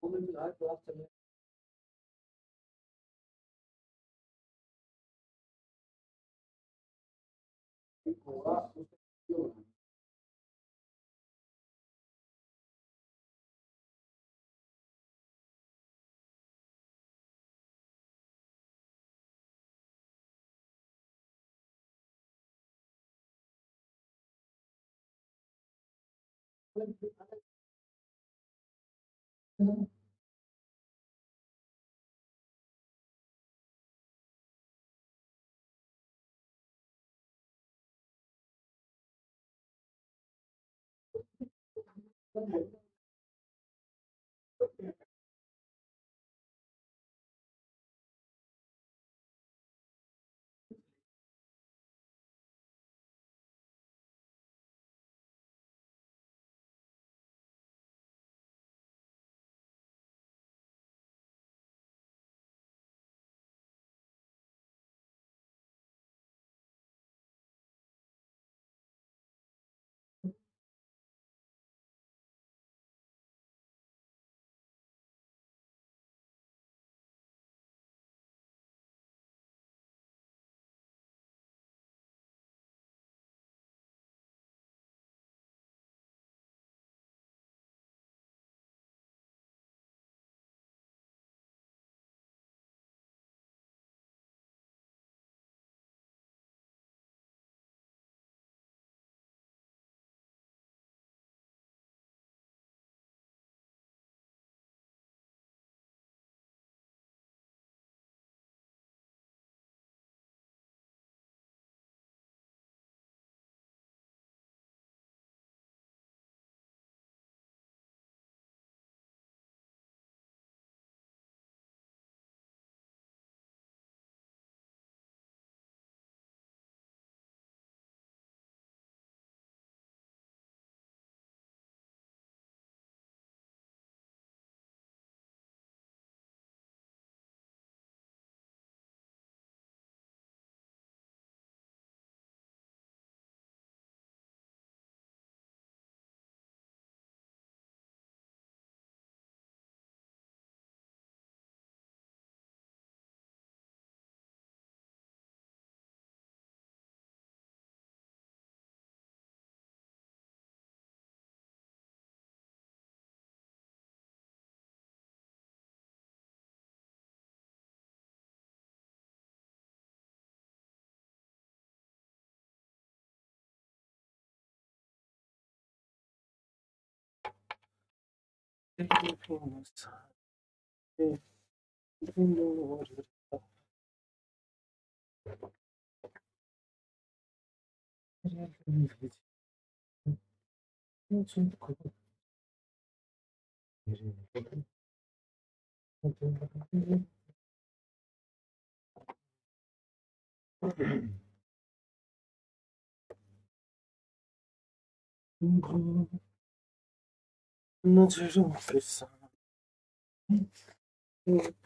नजरों के सामने